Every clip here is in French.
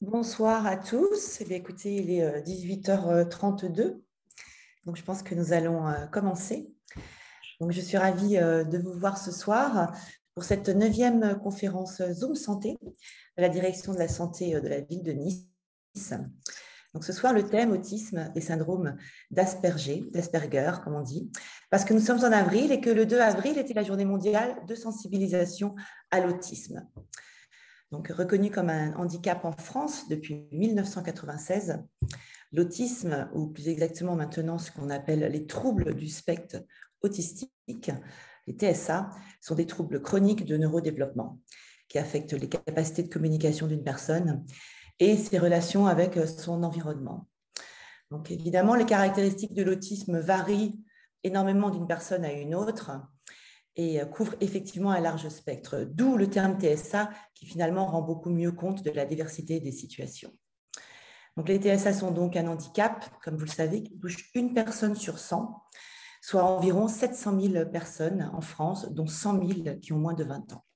Bonsoir à tous. Eh bien, écoutez, il est 18h32, donc je pense que nous allons commencer. Donc, je suis ravie de vous voir ce soir pour cette 9e conférence Zoom Santé de la direction de la santé de la ville de Nice. Donc, ce soir, le thème autisme et syndrome d'Asperger, comme on dit, parce que nous sommes en avril et que le 2 avril était la journée mondiale de sensibilisation à l'autisme. Donc, reconnu comme un handicap en France depuis 1996, l'autisme, ou plus exactement maintenant ce qu'on appelle les troubles du spectre autistique, les TSA, sont des troubles chroniques de neurodéveloppement qui affectent les capacités de communication d'une personne et ses relations avec son environnement. Donc, évidemment, les caractéristiques de l'autisme varient énormément d'une personne à une autre et couvre effectivement un large spectre, d'où le terme TSA qui finalement rend beaucoup mieux compte de la diversité des situations. Donc les TSA sont donc un handicap, comme vous le savez, qui touche une personne sur 100, soit environ 700 000 personnes en France, dont 100 000 qui ont moins de 20 ans.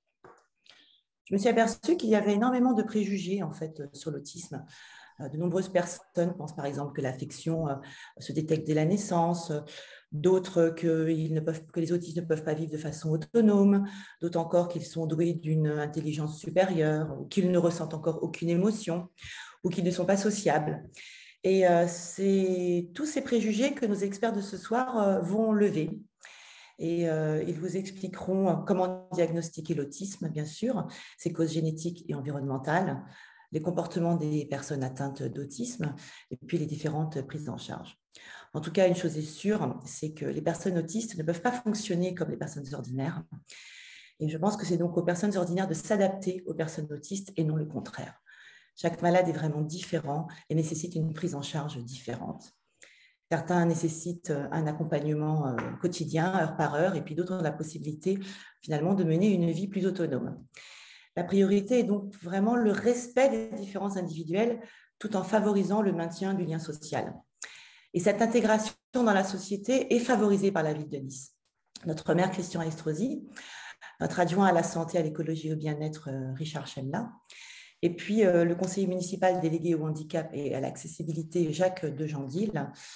Je me suis aperçue qu'il y avait énormément de préjugés en fait sur l'autisme. De nombreuses personnes pensent par exemple que l'affection se détecte dès la naissance, d'autres que les autistes ne peuvent pas vivre de façon autonome, d'autres encore qu'ils sont doués d'une intelligence supérieure, ou qu'ils ne ressentent encore aucune émotion, ou qu'ils ne sont pas sociables. Et c'est tous ces préjugés que nos experts de ce soir vont lever. Et ils vous expliqueront comment diagnostiquer l'autisme, bien sûr, ses causes génétiques et environnementales, les comportements des personnes atteintes d'autisme et puis les différentes prises en charge. En tout cas, une chose est sûre, c'est que les personnes autistes ne peuvent pas fonctionner comme les personnes ordinaires. Et je pense que c'est donc aux personnes ordinaires de s'adapter aux personnes autistes et non le contraire. Chaque malade est vraiment différent et nécessite une prise en charge différente. Certains nécessitent un accompagnement quotidien, heure par heure, et puis d'autres ont la possibilité finalement de mener une vie plus autonome. La priorité est donc vraiment le respect des différences individuelles tout en favorisant le maintien du lien social. Et cette intégration dans la société est favorisée par la ville de Nice. Notre maire Christian Estrosi, notre adjoint à la santé, à l'écologie et au bien-être Richard Chemla, et puis le conseiller municipal délégué au handicap et à l'accessibilité Jacques Dejandil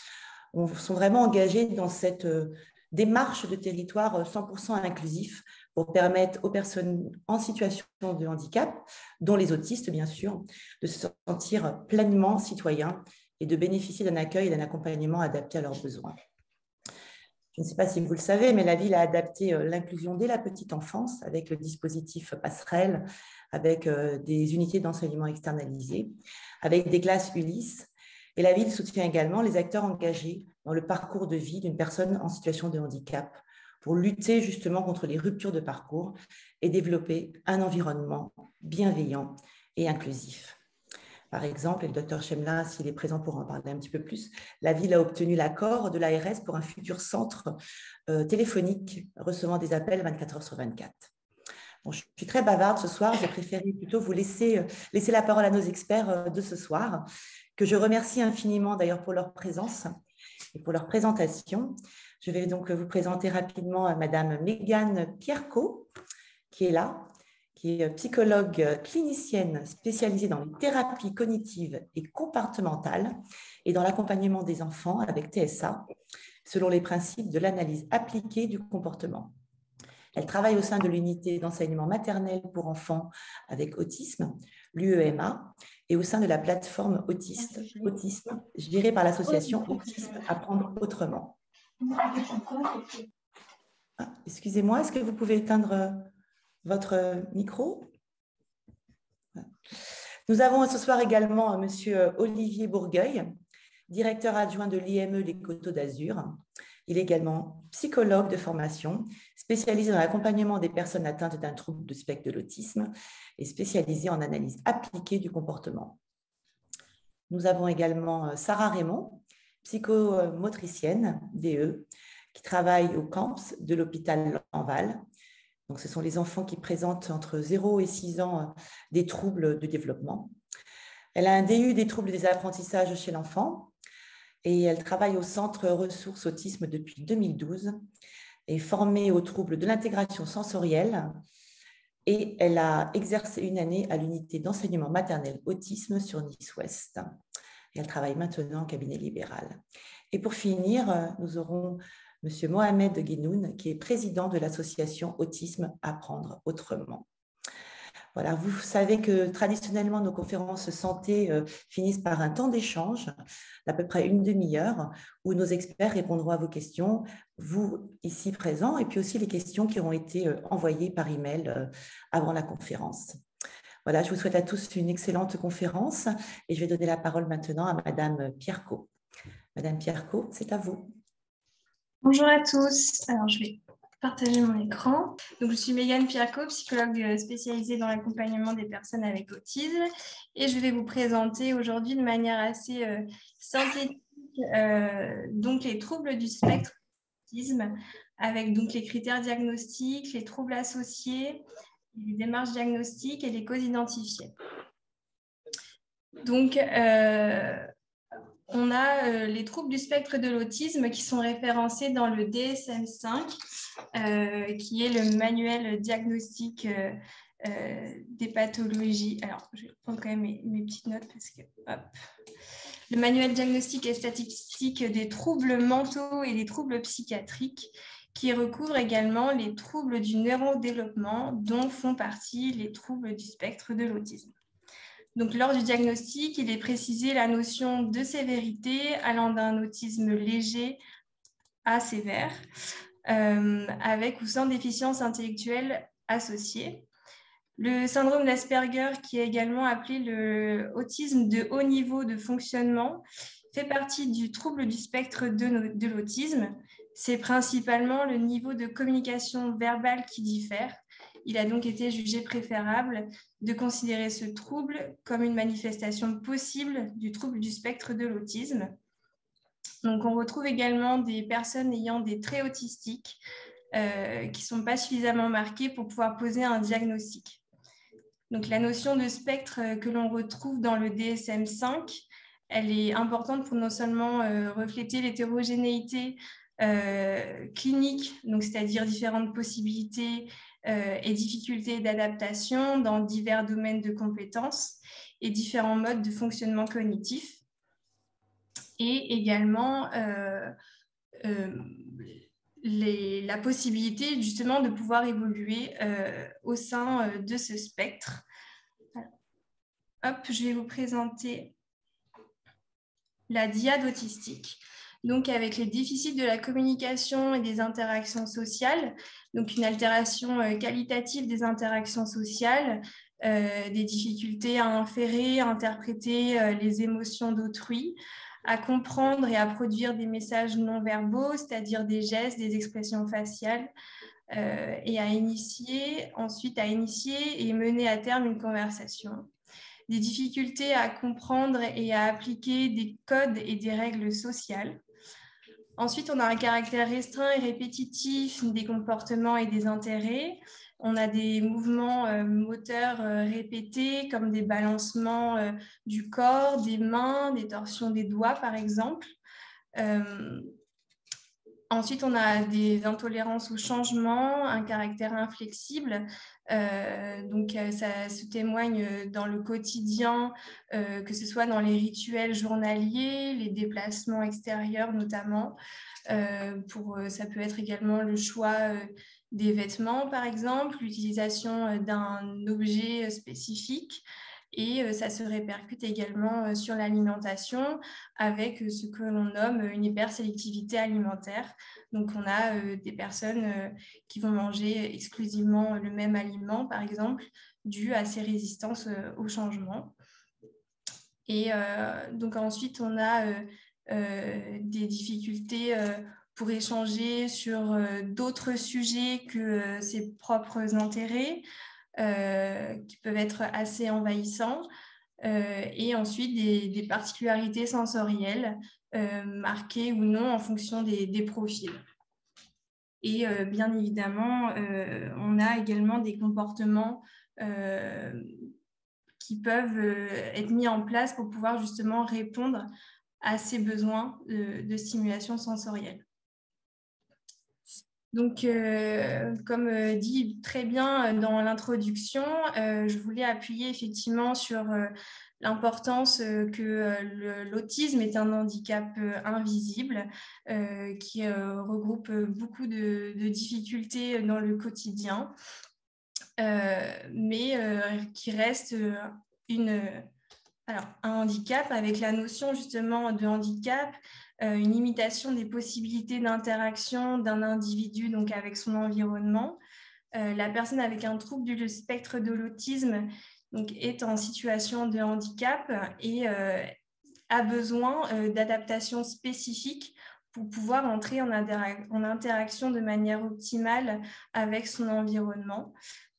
sont vraiment engagés dans cette démarche de territoire 100% inclusif pour permettre aux personnes en situation de handicap, dont les autistes bien sûr, de se sentir pleinement citoyens et de bénéficier d'un accueil et d'un accompagnement adapté à leurs besoins. Je ne sais pas si vous le savez, mais la ville a adapté l'inclusion dès la petite enfance avec le dispositif Passerelle, avec des unités d'enseignement externalisées, avec des classes Ulysse. Et la ville soutient également les acteurs engagés dans le parcours de vie d'une personne en situation de handicap pour lutter justement contre les ruptures de parcours et développer un environnement bienveillant et inclusif. Par exemple, et le docteur Chemla, s'il est présent pour en parler un petit peu plus, la ville a obtenu l'accord de l'ARS pour un futur centre téléphonique recevant des appels 24 heures sur 24. Bon, je suis très bavarde ce soir, j'ai préféré plutôt vous laisser la parole à nos experts de ce soir, que je remercie infiniment d'ailleurs pour leur présence et pour leur présentation. Je vais donc vous présenter rapidement Madame Mégane Pierco, qui est là, qui est psychologue clinicienne spécialisée dans les thérapies cognitives et comportementales et dans l'accompagnement des enfants avec TSA, selon les principes de l'analyse appliquée du comportement. Elle travaille au sein de l'unité d'enseignement maternel pour enfants avec autisme, l'UEMA, et au sein de la plateforme autisme gérée par l'association Autisme Apprendre Autrement. Ah, excusez-moi, est-ce que vous pouvez éteindre votre micro? Nous avons ce soir également Monsieur Olivier Bourgueil, directeur adjoint de l'IME Les Coteaux d'Azur. Il est également psychologue de formation, spécialisé dans l'accompagnement des personnes atteintes d'un trouble du spectre de l'autisme et spécialisé en analyse appliquée du comportement. Nous avons également Sarah Raymond, psychomotricienne, DE, qui travaille au CAMPS de l'hôpital Lanval. Donc, ce sont les enfants qui présentent entre 0 et 6 ans des troubles de développement. Elle a un DU des troubles des apprentissages chez l'enfant et elle travaille au Centre Ressources Autisme depuis 2012 et formée aux troubles de l'intégration sensorielle et elle a exercé une année à l'unité d'enseignement maternel autisme sur Nice-Ouest. Et elle travaille maintenant en cabinet libéral. Et pour finir, nous aurons M. Mohamed Guenoun, qui est président de l'association Autisme Apprendre Autrement. Voilà, vous savez que traditionnellement, nos conférences santé finissent par un temps d'échange d'à peu près une demi-heure où nos experts répondront à vos questions, vous ici présents, et puis aussi les questions qui auront été envoyées par email avant la conférence. Voilà, je vous souhaite à tous une excellente conférence et je vais donner la parole maintenant à Madame Pierco. Madame Pierco, c'est à vous. Bonjour à tous. Alors, je vais partager mon écran. Donc, je suis Mégane Pierco, psychologue spécialisée dans l'accompagnement des personnes avec autisme. Et je vais vous présenter aujourd'hui de manière assez synthétique donc les troubles du spectre autisme, avec donc les critères diagnostiques, les troubles associés, les démarches diagnostiques et les causes identifiées. Donc, on a les troubles du spectre de l'autisme qui sont référencés dans le DSM-5, qui est le manuel diagnostique des pathologies. Alors, je vais prendre quand même mes petites notes parce que, hop. Le manuel diagnostique et statistique des troubles mentaux et des troubles psychiatriques, qui recouvre également les troubles du neurodéveloppement, dont font partie les troubles du spectre de l'autisme. Donc, lors du diagnostic, il est précisé la notion de sévérité allant d'un autisme léger à sévère, avec ou sans déficience intellectuelle associée. Le syndrome d'Asperger, qui est également appelé le autisme de haut niveau de fonctionnement, fait partie du trouble du spectre de l'autisme. C'est principalement le niveau de communication verbale qui diffère. Il a donc été jugé préférable de considérer ce trouble comme une manifestation possible du trouble du spectre de l'autisme. Donc, on retrouve également des personnes ayant des traits autistiques qui ne sont pas suffisamment marqués pour pouvoir poser un diagnostic. Donc, la notion de spectre que l'on retrouve dans le DSM-5, elle est importante pour non seulement refléter l'hétérogénéité clinique, donc c'est-à-dire différentes possibilités et difficultés d'adaptation dans divers domaines de compétences et différents modes de fonctionnement cognitif, et également la possibilité justement de pouvoir évoluer au sein de ce spectre. Hop, je vais vous présenter la dyade autistique. Donc, avec les déficits de la communication et des interactions sociales, donc une altération qualitative des interactions sociales, des difficultés à inférer, à interpréter les émotions d'autrui, à comprendre et à produire des messages non verbaux, c'est-à-dire des gestes, des expressions faciales, et ensuite à initier et mener à terme une conversation. Des difficultés à comprendre et à appliquer des codes et des règles sociales. Ensuite, on a un caractère restreint et répétitif des comportements et des intérêts. On a des mouvements moteurs répétés, comme des balancements du corps, des mains, des torsions des doigts, par exemple. Ensuite, on a des intolérances au changement, un caractère inflexible. Donc, ça se témoigne dans le quotidien, que ce soit dans les rituels journaliers, les déplacements extérieurs notamment. Ça peut être également le choix des vêtements, par exemple, l'utilisation d'un objet spécifique. Et ça se répercute également sur l'alimentation avec ce que l'on nomme une hypersélectivité alimentaire. Donc, on a des personnes qui vont manger exclusivement le même aliment, par exemple, dû à ces résistances au changement. Et donc, ensuite, on a des difficultés pour échanger sur d'autres sujets que ses propres intérêts, qui peuvent être assez envahissants, et ensuite des particularités sensorielles marquées ou non en fonction des profils. Et bien évidemment, on a également des comportements qui peuvent être mis en place pour pouvoir justement répondre à ces besoins de stimulation sensorielle. Donc, comme dit très bien dans l'introduction, je voulais appuyer effectivement sur l'importance que l'autisme est un handicap invisible qui regroupe beaucoup de difficultés dans le quotidien, mais qui reste un handicap avec la notion justement de handicap, une limitation des possibilités d'interaction d'un individu donc avec son environnement. La personne avec un trouble du spectre de l'autisme donc, est en situation de handicap et a besoin d'adaptations spécifiques pour pouvoir entrer en interaction de manière optimale avec son environnement.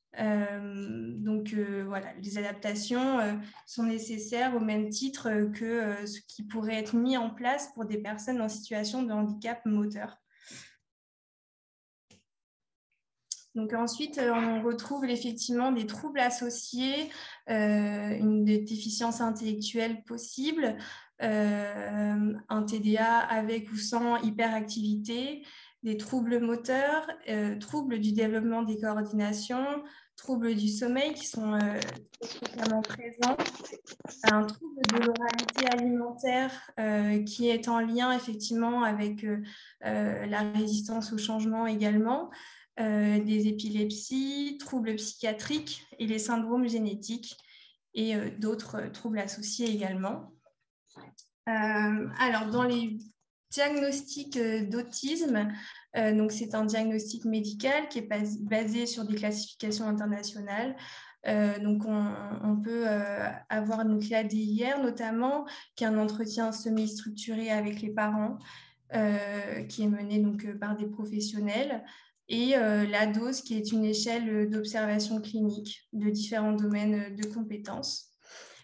Voilà, les adaptations sont nécessaires au même titre que ce qui pourrait être mis en place pour des personnes en situation de handicap moteur. Donc ensuite, on retrouve effectivement des troubles associés, une déficience intellectuelle possible, un TDA avec ou sans hyperactivité, des troubles moteurs, troubles du développement des coordinations, troubles du sommeil qui sont fréquemment présents, un trouble de l'oralité alimentaire qui est en lien effectivement avec la résistance au changement également, des épilepsies, troubles psychiatriques et les syndromes génétiques et d'autres troubles associés également. Alors, dans les diagnostics d'autisme, donc c'est un diagnostic médical qui est basé sur des classifications internationales. Donc, on peut avoir donc l'ADIR notamment, qui est un entretien semi-structuré avec les parents, qui est mené donc par des professionnels, et la DOS, qui est une échelle d'observation clinique de différents domaines de compétences.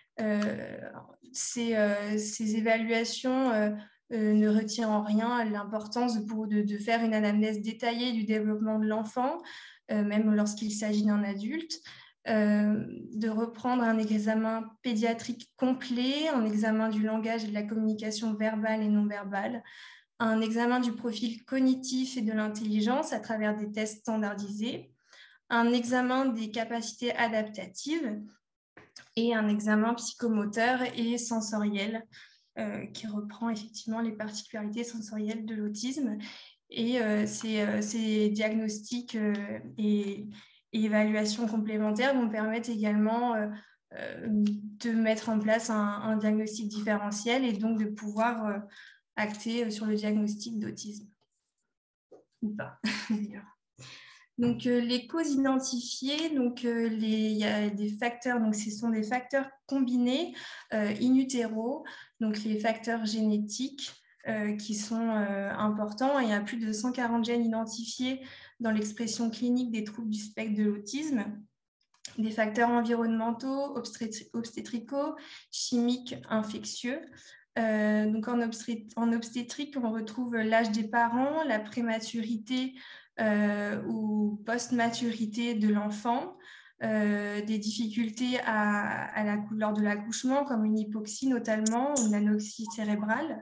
Ces évaluations ne retirent en rien l'importance de faire une anamnèse détaillée du développement de l'enfant, même lorsqu'il s'agit d'un adulte, de reprendre un examen pédiatrique complet, un examen du langage et de la communication verbale et non verbale, un examen du profil cognitif et de l'intelligence à travers des tests standardisés, un examen des capacités adaptatives et un examen psychomoteur et sensoriel qui reprend effectivement les particularités sensorielles de l'autisme. Et ces diagnostics et évaluations complémentaires vont permettre également de mettre en place un diagnostic différentiel et donc de pouvoir acter sur le diagnostic d'autisme. Ou pas, d'ailleurs. Donc, les causes identifiées, donc, il y a des facteurs, donc ce sont des facteurs combinés in utero, donc les facteurs génétiques qui sont importants. Il y a plus de 140 gènes identifiés dans l'expression clinique des troubles du spectre de l'autisme. Des facteurs environnementaux, obstétricaux, chimiques, infectieux. Donc en obstétrique, on retrouve l'âge des parents, la prématurité ou post-maturité de l'enfant, des difficultés lors de l'accouchement, comme une hypoxie notamment, ou une anoxie cérébrale.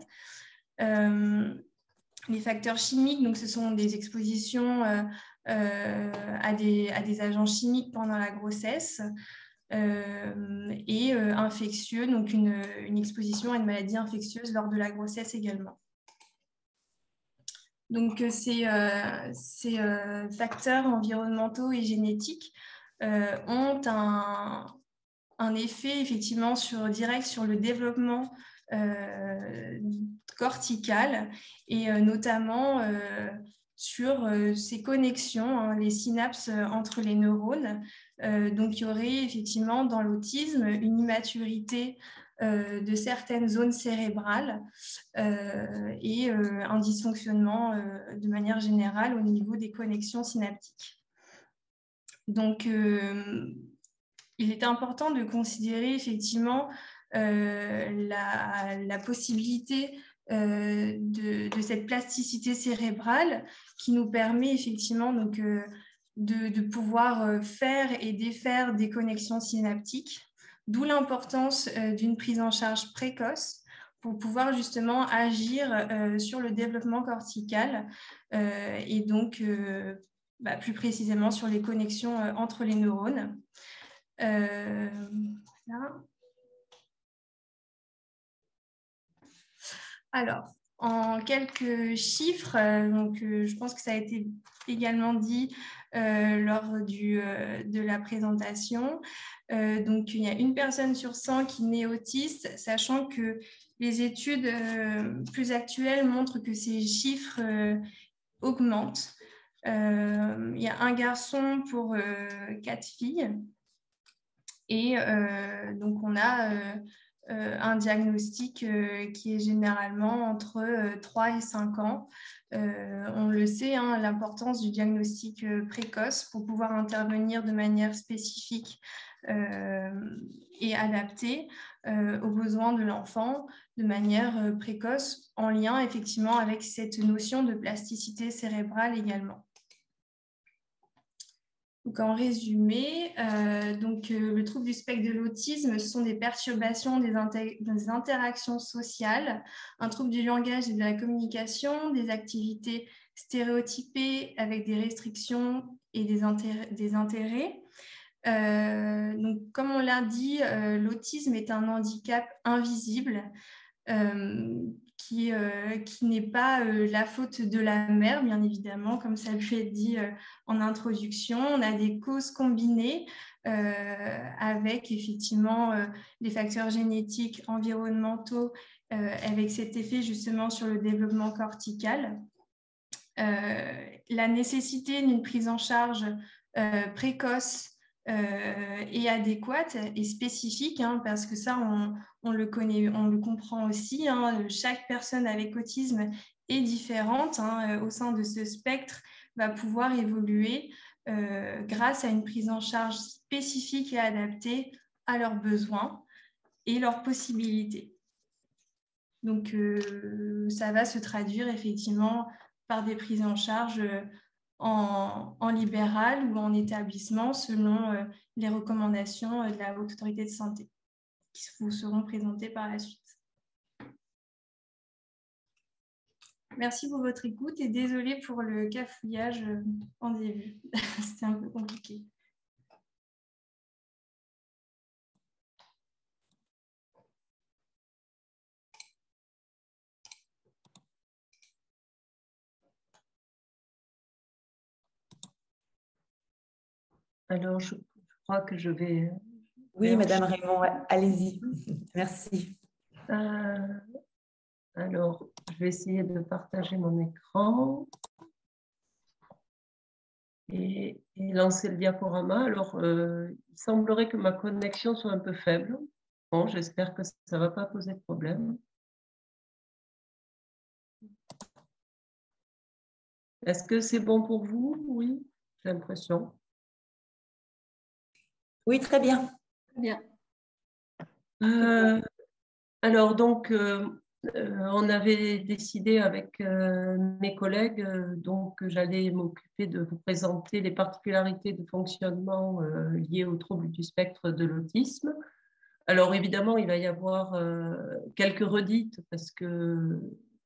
Les facteurs chimiques, donc ce sont des expositions à des agents chimiques pendant la grossesse, et infectieux, donc une exposition à une maladie infectieuse lors de la grossesse également. Donc, ces facteurs environnementaux et génétiques ont un effet effectivement direct sur le développement cortical et notamment sur ces connexions, hein, les synapses entre les neurones. Donc, il y aurait effectivement dans l'autisme une immaturité de certaines zones cérébrales et un dysfonctionnement de manière générale au niveau des connexions synaptiques. Donc, il est important de considérer effectivement la possibilité de cette plasticité cérébrale qui nous permet effectivement donc, de pouvoir faire et défaire des connexions synaptiques, d'où l'importance d'une prise en charge précoce pour pouvoir justement agir sur le développement cortical et donc plus précisément sur les connexions entre les neurones. Voilà. Alors, en quelques chiffres, je pense que ça a été également dit lors de la présentation. Donc, il y a une personne sur 100 qui naît autiste, sachant que les études plus actuelles montrent que ces chiffres augmentent. Il y a un garçon pour 4 filles. Et donc, on a un diagnostic qui est généralement entre 3 et 5 ans. On le sait, hein, l'importance du diagnostic précoce pour pouvoir intervenir de manière spécifique et adaptée aux besoins de l'enfant de manière précoce, en lien effectivement avec cette notion de plasticité cérébrale également. Donc, en résumé, le trouble du spectre de l'autisme, ce sont des perturbations des interactions sociales, un trouble du langage et de la communication, des activités stéréotypées avec des restrictions et des intérêts. Donc, comme on l'a dit, l'autisme est un handicap invisible qui n'est pas la faute de la mère, bien évidemment, comme ça a pu être dit en introduction. On a des causes combinées avec effectivement les facteurs génétiques, environnementaux, avec cet effet justement sur le développement cortical. La nécessité d'une prise en charge précoce et adéquate et spécifique, hein, parce que ça, on le connaît, on le comprend aussi. Hein, chaque personne avec autisme est différente, hein, au sein de ce spectre, va pouvoir évoluer grâce à une prise en charge spécifique et adaptée à leurs besoins et leurs possibilités. Donc, ça va se traduire effectivement par des prises en charge en libéral ou en établissement selon les recommandations de la Haute Autorité de Santé qui vous seront présentées par la suite. Merci pour votre écoute et désolée pour le cafouillage en début. C'était un peu compliqué. Alors, je crois que je vais... Oui, Madame Raymond, allez-y. Merci. Alors, je vais essayer de partager mon écran et lancer le diaporama. Alors, il semblerait que ma connexion soit un peu faible. Bon, j'espère que ça ne va pas poser de problème. Est-ce que c'est bon pour vous? Oui, j'ai l'impression. Oui, très bien. Très bien. Alors, donc, on avait décidé avec mes collègues que j'allais m'occuper de vous présenter les particularités de fonctionnement liées aux troubles du spectre de l'autisme. Alors, évidemment, il va y avoir quelques redites parce que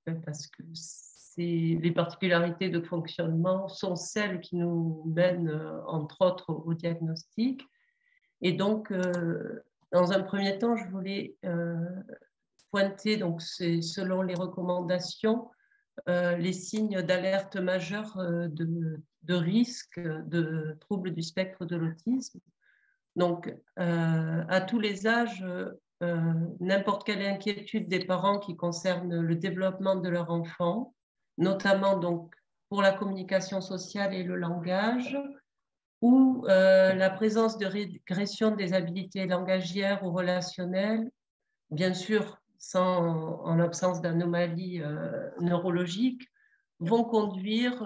les particularités de fonctionnement sont celles qui nous mènent, entre autres, au diagnostic. Et donc, dans un premier temps, je voulais pointer, donc c'est selon les recommandations, les signes d'alerte majeure de risque de troubles du spectre de l'autisme. Donc, à tous les âges, n'importe quelle inquiétude des parents qui concerne le développement de leur enfant, notamment donc pour la communication sociale et le langage, ou la présence de régression des habiletés langagières ou relationnelles, bien sûr en l'absence d'anomalies neurologiques, vont conduire,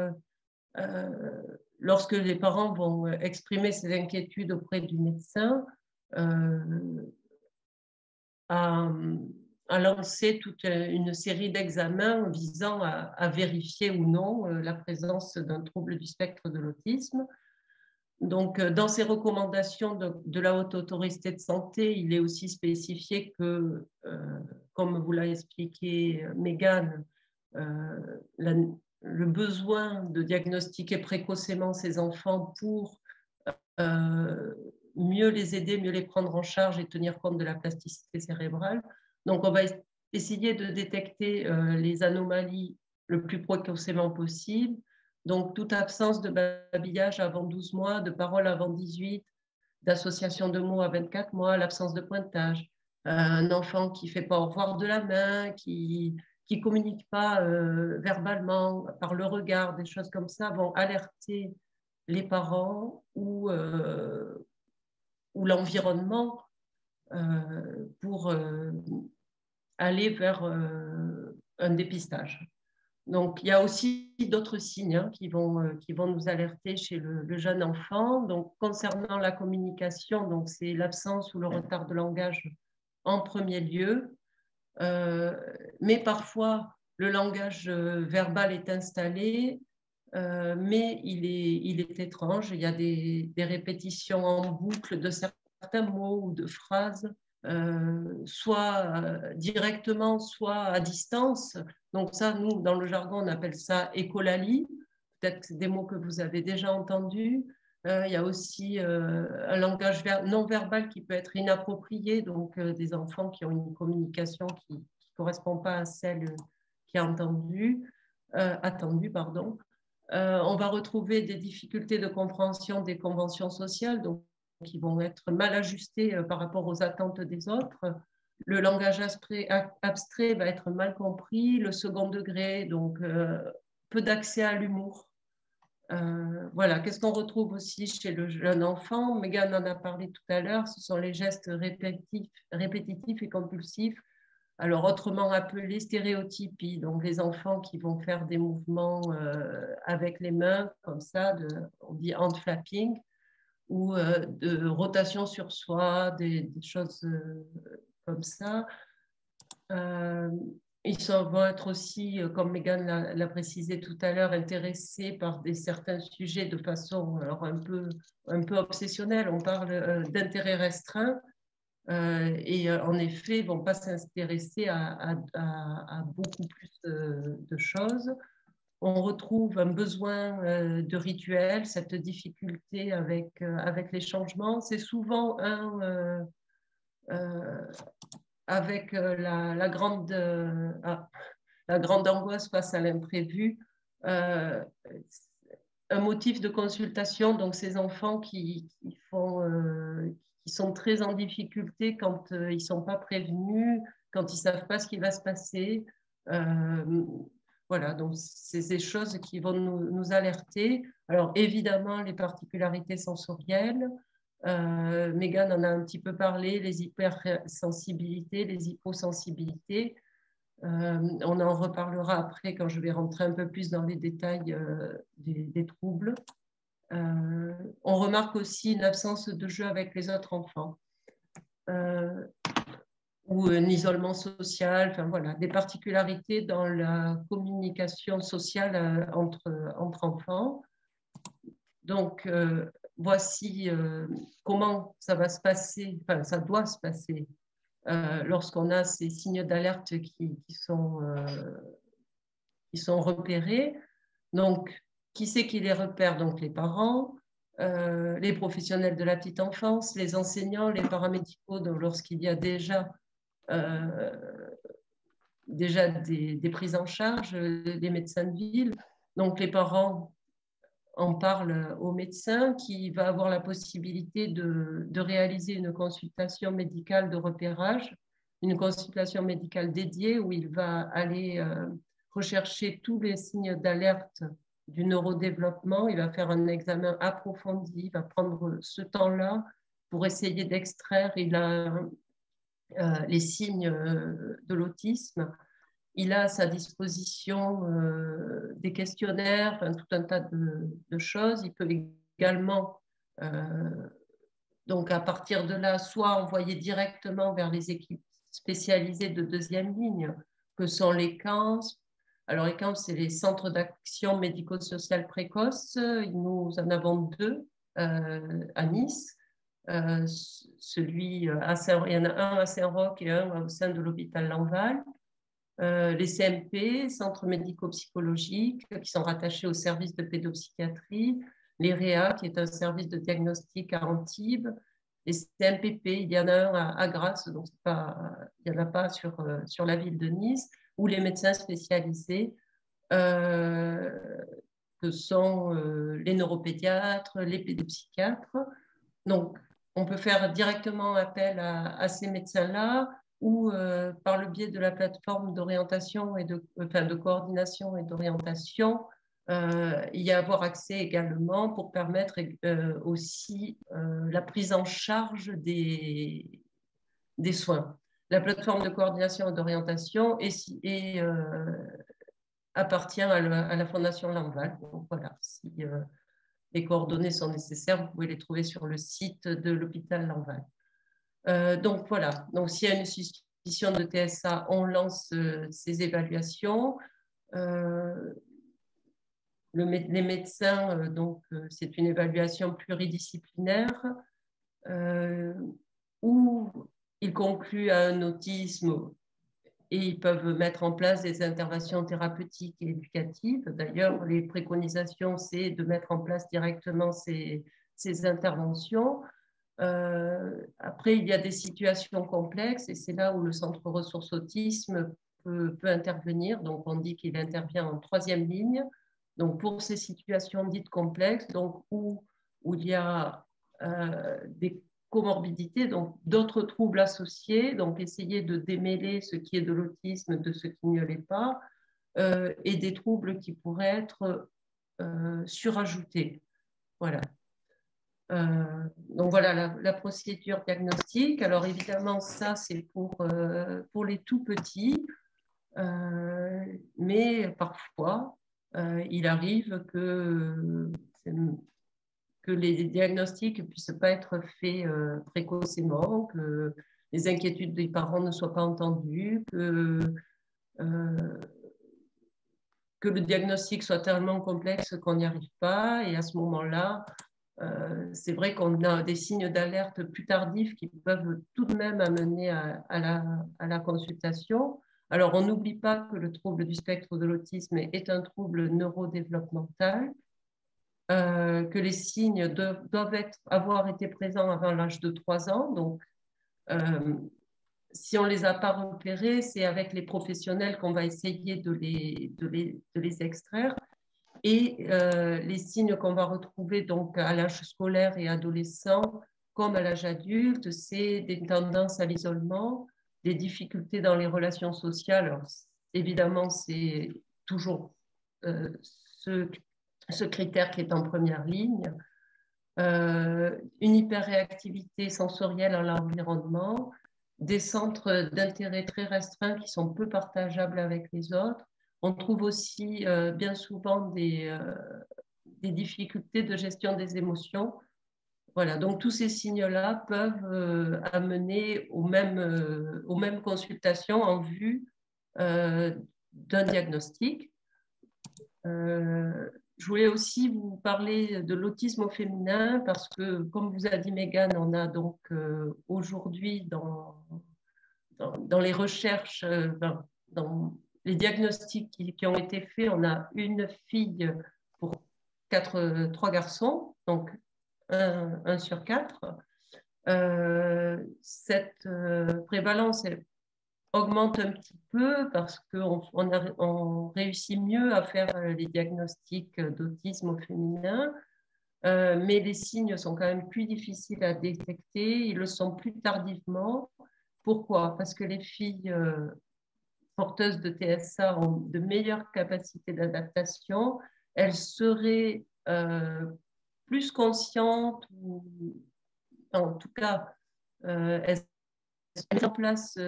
lorsque les parents vont exprimer ces inquiétudes auprès du médecin, à lancer toute une série d'examens visant à vérifier ou non la présence d'un trouble du spectre de l'autisme. Donc, dans ces recommandations de la Haute Autorité de Santé, il est aussi spécifié que, comme vous l'a expliqué Mégane, le besoin de diagnostiquer précocement ces enfants pour mieux les aider, mieux les prendre en charge et tenir compte de la plasticité cérébrale. Donc, on va essayer de détecter les anomalies le plus précocement possible. Donc, toute absence de babillage avant 12 mois, de parole avant 18, d'association de mots à 24 mois, l'absence de pointage, un enfant qui ne fait pas au revoir de la main, qui ne communique pas verbalement, par le regard, des choses comme ça, vont alerter les parents ou l'environnement pour aller vers un dépistage. Donc, il y a aussi d'autres signes qui vont nous alerter chez le jeune enfant. Donc, concernant la communication, donc c'est l'absence ou le retard de langage en premier lieu. Mais parfois, le langage verbal est installé, mais il est étrange. Il y a des répétitions en boucle de certains mots ou de phrases, soit directement, soit à distance. Donc ça, nous, dans le jargon, on appelle ça écolalie. Peut-être que c'est des mots que vous avez déjà entendus. Il y a aussi un langage non verbal qui peut être inapproprié, donc des enfants qui ont une communication qui ne correspond pas à celle qui est attendue. On va retrouver des difficultés de compréhension des conventions sociales, donc qui vont être mal ajustées par rapport aux attentes des autres. Le langage abstrait va être mal compris. Le second degré, donc peu d'accès à l'humour. Voilà, qu'est-ce qu'on retrouve aussi chez le jeune enfant? Mégane en a parlé tout à l'heure, ce sont les gestes répétitifs et compulsifs, alors autrement appelés stéréotypies, donc les enfants qui vont faire des mouvements avec les mains, comme ça, on dit hand flapping, ou de rotation sur soi, des choses comme ça. Ils vont être aussi, comme Mégane l'a précisé tout à l'heure, intéressés par certains sujets de façon alors, un peu obsessionnelle. On parle d'intérêt restreint et en effet, ils ne vont pas s'intéresser à beaucoup plus de choses. On retrouve un besoin de rituel, cette difficulté avec les changements. C'est souvent avec la grande angoisse face à l'imprévu, un motif de consultation. Donc, ces enfants qui sont très en difficulté quand ils ne sont pas prévenus, quand ils ne savent pas ce qui va se passer. Voilà, donc c'est des choses qui vont nous alerter. Alors, évidemment, les particularités sensorielles. Mégane en a un petit peu parlé, les hypersensibilités, les hyposensibilités. On en reparlera après quand je vais rentrer un peu plus dans les détails des troubles. On remarque aussi une absence de jeu avec les autres enfants ou un isolement social, enfin voilà, des particularités dans la communication sociale entre enfants. Donc, voici comment ça va se passer, enfin ça doit se passer lorsqu'on a ces signes d'alerte qui sont repérés. Donc, qui c'est qui les repère? Donc, les parents, les professionnels de la petite enfance, les enseignants, les paramédicaux, lorsqu'il y a déjà des prises en charge, des médecins de ville. Donc, les parents en parlent au médecin qui va avoir la possibilité de réaliser une consultation médicale de repérage, une consultation médicale dédiée où il va aller rechercher tous les signes d'alerte du neurodéveloppement. Il va faire un examen approfondi, il va prendre ce temps-là pour essayer d'extraire les signes de l'autisme. Il a à sa disposition des questionnaires, enfin, tout un tas de choses. Il peut également, donc à partir de là, soit envoyer directement vers les équipes spécialisées de deuxième ligne, que sont les CAMS. Alors les CAMS, c'est les centres d'action médico-sociale précoce. Nous en avons 2 à Nice. Il y en a un à Saint-Roch et un au sein de l'hôpital Lanval. Les CMP, centres médico-psychologiques, qui sont rattachés au service de pédopsychiatrie, les REA, qui est un service de diagnostic à Antibes, les CMPP, il y en a un à Grasse, donc il n'y en a pas sur la ville de Nice, ou les médecins spécialisés, que sont les neuropédiatres, les pédopsychiatres. Donc, on peut faire directement appel à ces médecins-là ou par le biais de la plateforme d'orientation et de coordination et d'orientation, y avoir accès également pour permettre aussi la prise en charge des soins. La plateforme de coordination et d'orientation appartient à la Fondation Lanval. Donc voilà, si les coordonnées sont nécessaires, vous pouvez les trouver sur le site de l'hôpital Lanval. Donc voilà, donc s'il y a une suspicion de TSA, on lance ces évaluations. Les médecins, c'est une évaluation pluridisciplinaire où ils concluent à un autisme et ils peuvent mettre en place des interventions thérapeutiques et éducatives. D'ailleurs, les préconisations, c'est de mettre en place directement ces interventions. Après, il y a des situations complexes et c'est là où le centre ressources autisme peut intervenir. Donc, on dit qu'il intervient en 3e ligne. Donc, pour ces situations dites complexes, donc où il y a des comorbidités, donc d'autres troubles associés, donc essayer de démêler ce qui est de l'autisme de ce qui ne l'est pas, et des troubles qui pourraient être surajoutés. Voilà. Donc voilà la procédure diagnostique. Alors évidemment, ça c'est pour les tout petits, mais parfois il arrive que les diagnostics ne puissent pas être faits précocement, que les inquiétudes des parents ne soient pas entendues, que le diagnostic soit tellement complexe qu'on n'y arrive pas. Et à ce moment-là, c'est vrai qu'on a des signes d'alerte plus tardifs qui peuvent tout de même amener à la consultation. Alors, on n'oublie pas que le trouble du spectre de l'autisme est un trouble neurodéveloppemental, que les signes doivent avoir été présents avant l'âge de 3 ans. Donc, si on ne les a pas repérés, c'est avec les professionnels qu'on va essayer de les extraire. Et les signes qu'on va retrouver donc à l'âge scolaire et adolescent, comme à l'âge adulte, c'est des tendances à l'isolement, des difficultés dans les relations sociales. Alors, évidemment, c'est toujours ce critère qui est en première ligne. Une hyperréactivité sensorielle à l'environnement, des centres d'intérêt très restreints qui sont peu partageables avec les autres. On trouve aussi bien souvent des difficultés de gestion des émotions. Voilà, donc tous ces signes-là peuvent amener aux mêmes consultations en vue d'un diagnostic. Je voulais aussi vous parler de l'autisme au féminin parce que, comme vous a dit Megan, on a donc aujourd'hui dans les recherches, dans les diagnostics qui ont été faits, on a une fille pour 3 garçons, donc 1 sur 4. Cette prévalence augmente un petit peu parce qu'on réussit mieux à faire les diagnostics d'autisme au féminin, mais les signes sont quand même plus difficiles à détecter, ils le sont plus tardivement. Pourquoi? Parce que les filles porteuses de TSA ont de meilleures capacités d'adaptation, elles seraient plus conscientes, ou en tout cas, elles mettent en place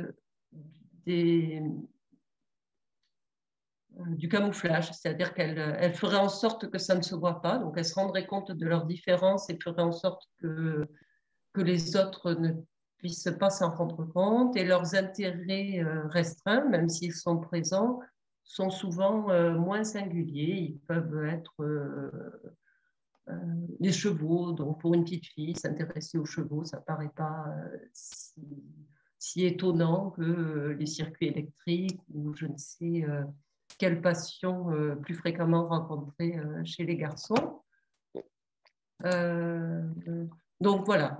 du camouflage, c'est-à-dire qu'elles feraient en sorte que ça ne se voit pas, donc elles se rendraient compte de leurs différences et feraient en sorte que les autres ne puissent pas s'en rendre compte, et leurs intérêts restreints, même s'ils sont présents, sont souvent moins singuliers. Ils peuvent être les chevaux. Donc, pour une petite fille, s'intéresser aux chevaux, ça ne paraît pas si étonnant que les circuits électriques ou je ne sais quelle passion plus fréquemment rencontrée chez les garçons. Donc voilà,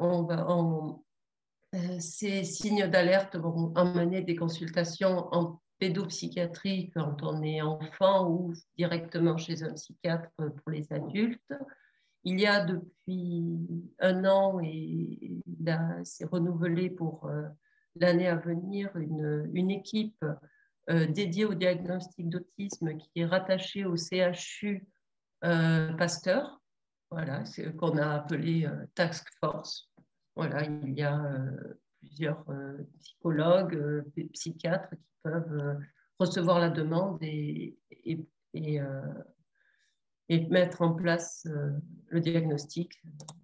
ces signes d'alerte vont amener des consultations en pédopsychiatrie quand on est enfant ou directement chez un psychiatre pour les adultes. Il y a depuis 1 an, et là c'est renouvelé pour l'année à venir, une équipe dédiée au diagnostic d'autisme qui est rattachée au CHU Pasteur, voilà, qu'on a appelé Task Force. Voilà, il y a plusieurs psychologues, psychiatres qui peuvent recevoir la demande et mettre en place le diagnostic.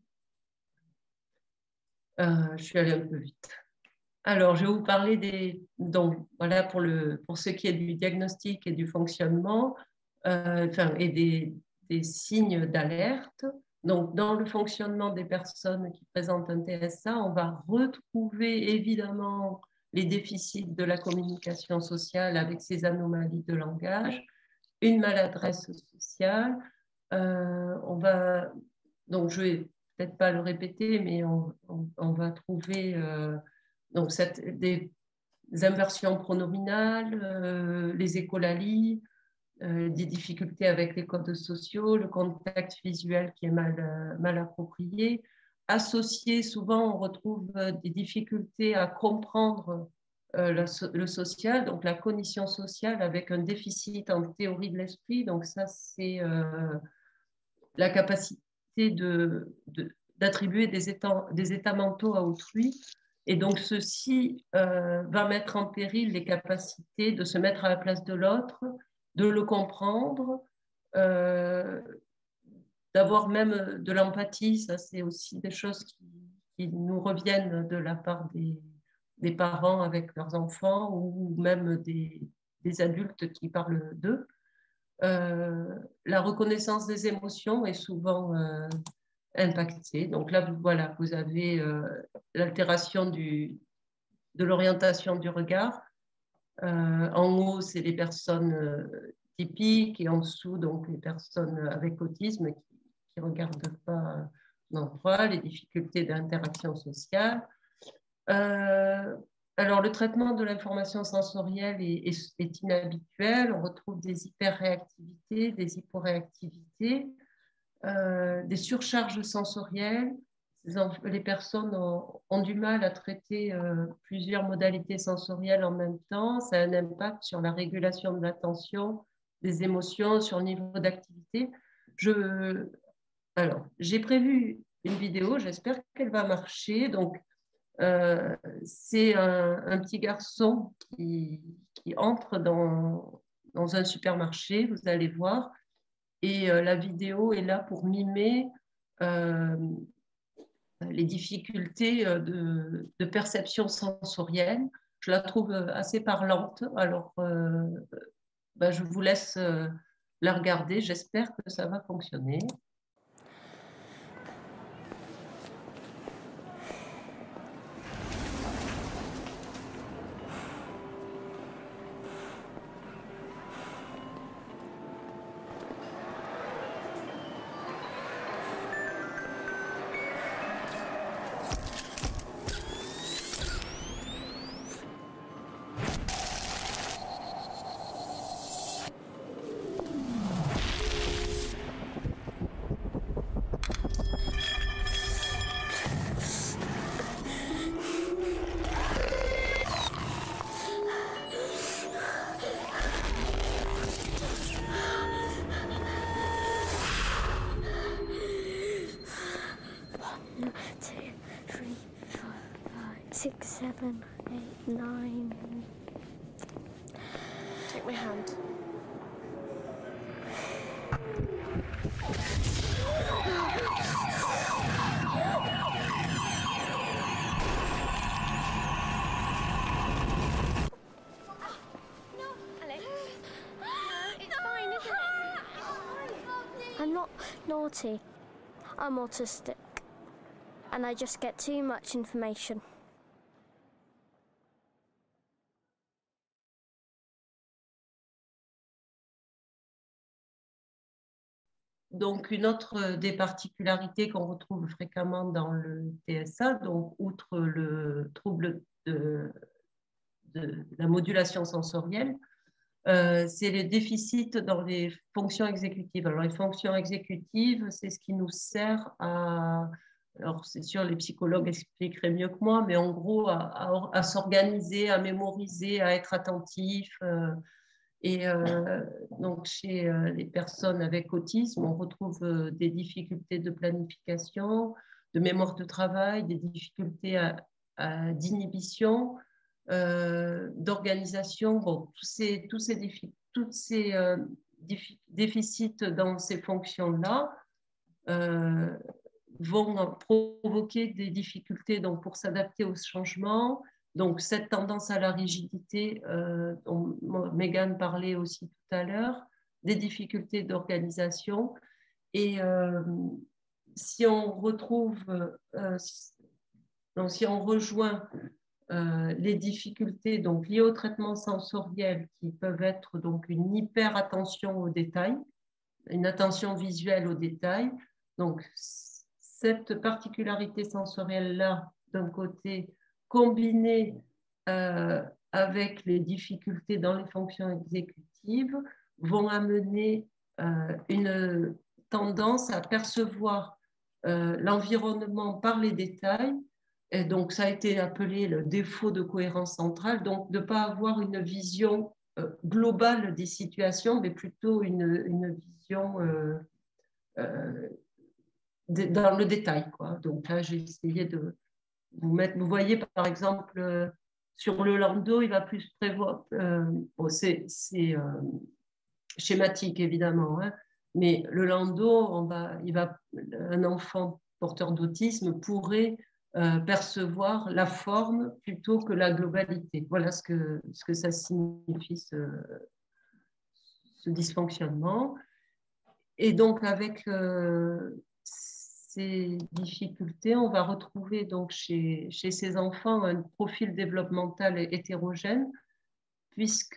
Je suis allée un peu vite. Alors, je vais vous parler donc, voilà, pour ce qui est du diagnostic et du fonctionnement, et des signes d'alerte. Donc, dans le fonctionnement des personnes qui présentent un TSA, on va retrouver évidemment les déficits de la communication sociale avec ses anomalies de langage, une maladresse sociale. Donc, je vais peut-être pas le répéter, mais on va trouver donc des inversions pronominales, les écholalies, des difficultés avec les codes sociaux, le contact visuel qui est mal approprié. Associé, souvent, on retrouve des difficultés à comprendre le social, donc la cognition sociale avec un déficit en théorie de l'esprit. Donc ça, c'est la capacité d'attribuer des états mentaux à autrui. Et donc, ceci va mettre en péril les capacités de se mettre à la place de l'autre, de le comprendre, d'avoir même de l'empathie. Ça, c'est aussi des choses qui nous reviennent de la part des parents avec leurs enfants ou même des adultes qui parlent d'eux. La reconnaissance des émotions est souvent impactée. Donc là, voilà, vous avez l'altération de l'orientation du regard. En haut, c'est les personnes typiques et en dessous, donc les personnes avec autisme qui ne regardent pas l'endroit, les difficultés d'interaction sociale. Alors, le traitement de l'information sensorielle est inhabituel. On retrouve des hyperréactivités, des hyporéactivités, des surcharges sensorielles. Les personnes ont du mal à traiter plusieurs modalités sensorielles en même temps. Ça a un impact sur la régulation de l'attention, des émotions, sur le niveau d'activité. Alors, j'ai prévu une vidéo, j'espère qu'elle va marcher. Donc, c'est un petit garçon qui entre dans un supermarché, vous allez voir, et la vidéo est là pour mimer les difficultés de perception sensorielle. Je la trouve assez parlante, alors je vous laisse la regarder, j'espère que ça va fonctionner. Six, seven, 8, 9. Take my hand. No, Alex. It's fine, isn't it? I'm not naughty. I'm autistic, and I just get too much information. Donc, une autre des particularités qu'on retrouve fréquemment dans le TSA, donc outre le trouble de la modulation sensorielle, c'est les déficits dans les fonctions exécutives. Alors, les fonctions exécutives, c'est ce qui nous sert à... Alors, c'est sûr, les psychologues expliqueraient mieux que moi, mais en gros, à s'organiser, à mémoriser, à être attentif. Donc, chez les personnes avec autisme, on retrouve des difficultés de planification, de mémoire de travail, des difficultés d'inhibition, d'organisation. Bon, tous ces déficits dans ces fonctions-là vont provoquer des difficultés donc, pour s'adapter aux changements. Donc, cette tendance à la rigidité dont Megan parlait aussi tout à l'heure, des difficultés d'organisation. Et si on retrouve, donc si on rejoint les difficultés donc, liées au traitement sensoriel qui peuvent être donc, une hyper-attention aux détails, une attention visuelle aux détails. Donc, cette particularité sensorielle-là, d'un côté, combinée avec les difficultés dans les fonctions exécutives, vont amener une tendance à percevoir l'environnement par les détails. Et donc, ça a été appelé le défaut de cohérence centrale, donc de ne pas avoir une vision globale des situations, mais plutôt une vision dans le détail, quoi. Donc là, j'ai essayé de vous mettre. Vous voyez, par exemple, sur le landau, il va plus prévoir. Bon, c'est schématique, évidemment, hein, mais le landau, un enfant porteur d'autisme pourrait percevoir la forme plutôt que la globalité. Voilà ce que ça signifie, ce dysfonctionnement. Et donc, avec ces difficultés, on va retrouver donc chez ces enfants un profil développemental hétérogène, puisque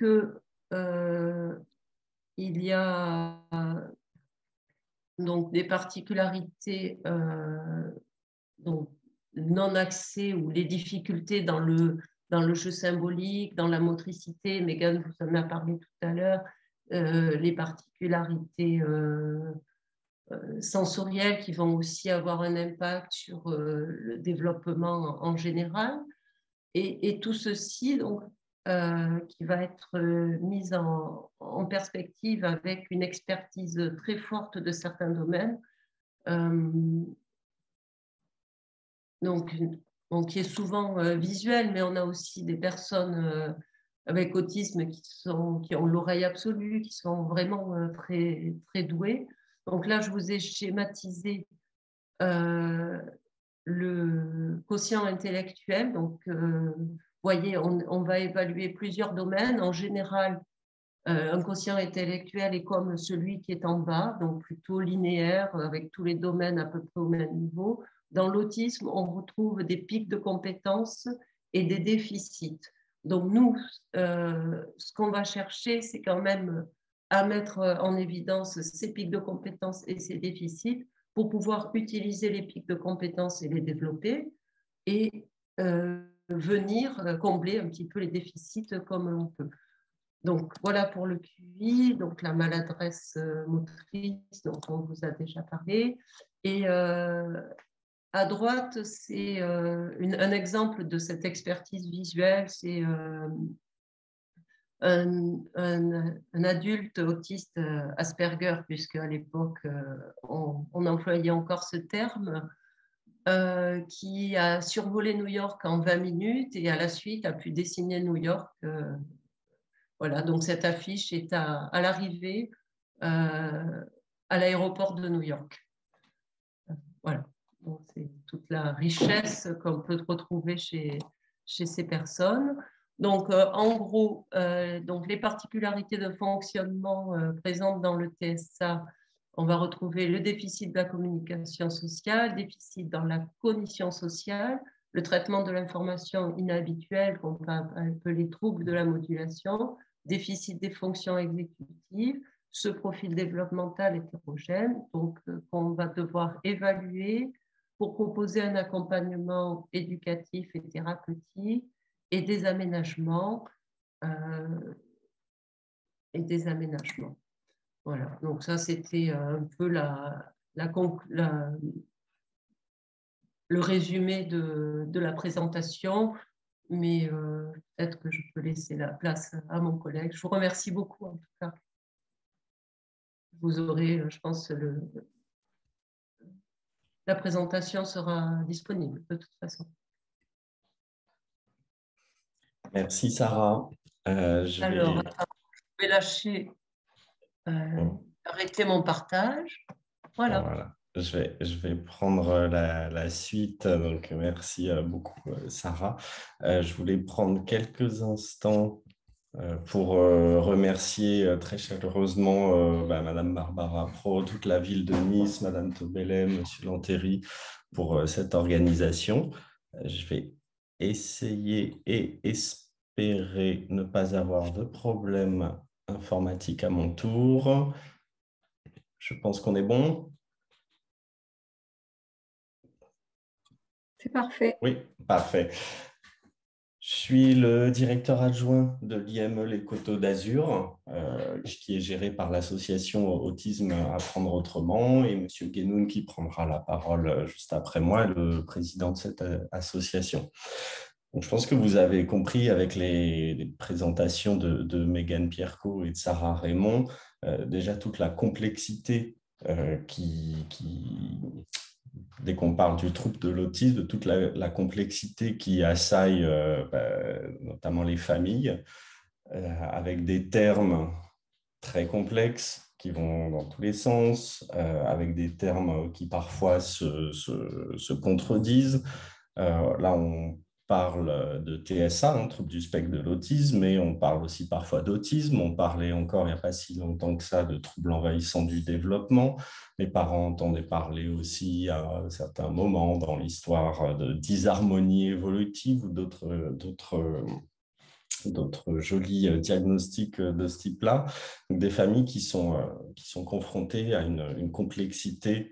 il y a donc des particularités donc non-accès ou les difficultés dans le jeu symbolique, dans la motricité. Megan vous en a parlé tout à l'heure, les particularités sensorielles qui vont aussi avoir un impact sur le développement en général. Et tout ceci, donc, qui va être mis en perspective avec une expertise très forte de certains domaines, donc qui est souvent visuel, mais on a aussi des personnes avec autisme qui ont l'oreille absolue, qui sont vraiment très, très douées. Donc là, je vous ai schématisé le quotient intellectuel. Donc, vous voyez, on va évaluer plusieurs domaines. En général, un quotient intellectuel est comme celui qui est en bas, donc plutôt linéaire, avec tous les domaines à peu près au même niveau. Dans l'autisme, on retrouve des pics de compétences et des déficits. Donc, nous, ce qu'on va chercher, c'est quand même à mettre en évidence ces pics de compétences et ces déficits pour pouvoir utiliser les pics de compétences et les développer et venir combler un petit peu les déficits comme on peut. Donc, voilà pour le QI, donc la maladresse motrice dont on vous a déjà parlé. Et à droite, c'est un exemple de cette expertise visuelle. C'est un adulte autiste Asperger, puisque à l'époque, on employait encore ce terme, qui a survolé New York en 20 minutes et à la suite a pu dessiner New York. Voilà, donc cette affiche est à l'arrivée à l'aéroport de New York. Voilà, c'est toute la richesse qu'on peut retrouver chez ces personnes. Donc, en gros, donc les particularités de fonctionnement présentes dans le TSA, On va retrouver le déficit de la communication sociale, déficit dans la cognition sociale, le traitement de l'information inhabituelle qu'on peut appeler trouble de la modulation, déficit des fonctions exécutives, ce profil développemental hétérogène, donc qu'on va devoir évaluer pour proposer un accompagnement éducatif et thérapeutique et des aménagements. Voilà, donc ça c'était un peu le résumé de la présentation, mais peut-être que je peux laisser la place à mon collègue. Je vous remercie beaucoup en tout cas. Vous aurez, je pense, la présentation sera disponible de toute façon. Merci Sarah. Alors, je vais lâcher, arrêter mon partage. Voilà. Voilà. Je vais prendre la suite. Donc, merci beaucoup, Sarah. Je voulais prendre quelques instants pour remercier très chaleureusement Madame Barbara Pro, toute la ville de Nice, Madame Tobelem, Monsieur Lantéry pour cette organisation. Je vais essayer et espérer ne pas avoir de problème informatique à mon tour. Je pense qu'on est bon. C'est parfait. Oui, parfait. Je suis le directeur adjoint de l'IME Les Coteaux d'Azur, qui est géré par l'association Autisme Apprendre Autrement, et M. Guénoun qui prendra la parole juste après moi, le président de cette association. Donc, je pense que vous avez compris avec les présentations de Mégane Pierco et de Sarah Raymond, déjà toute la complexité dès qu'on parle du trouble de l'autisme, de toute la complexité qui assaille notamment les familles, avec des termes très complexes qui vont dans tous les sens, avec des termes qui parfois se contredisent. Là, on parle de TSA, trouble du spectre de l'autisme, mais on parle aussi parfois d'autisme. On parlait encore il n'y a pas si longtemps que ça de troubles envahissants du développement. Les parents entendaient parler aussi à certains moments dans l'histoire de disharmonie évolutive ou d'autres jolis diagnostics de ce type-là. Donc, des familles qui sont confrontées à une complexité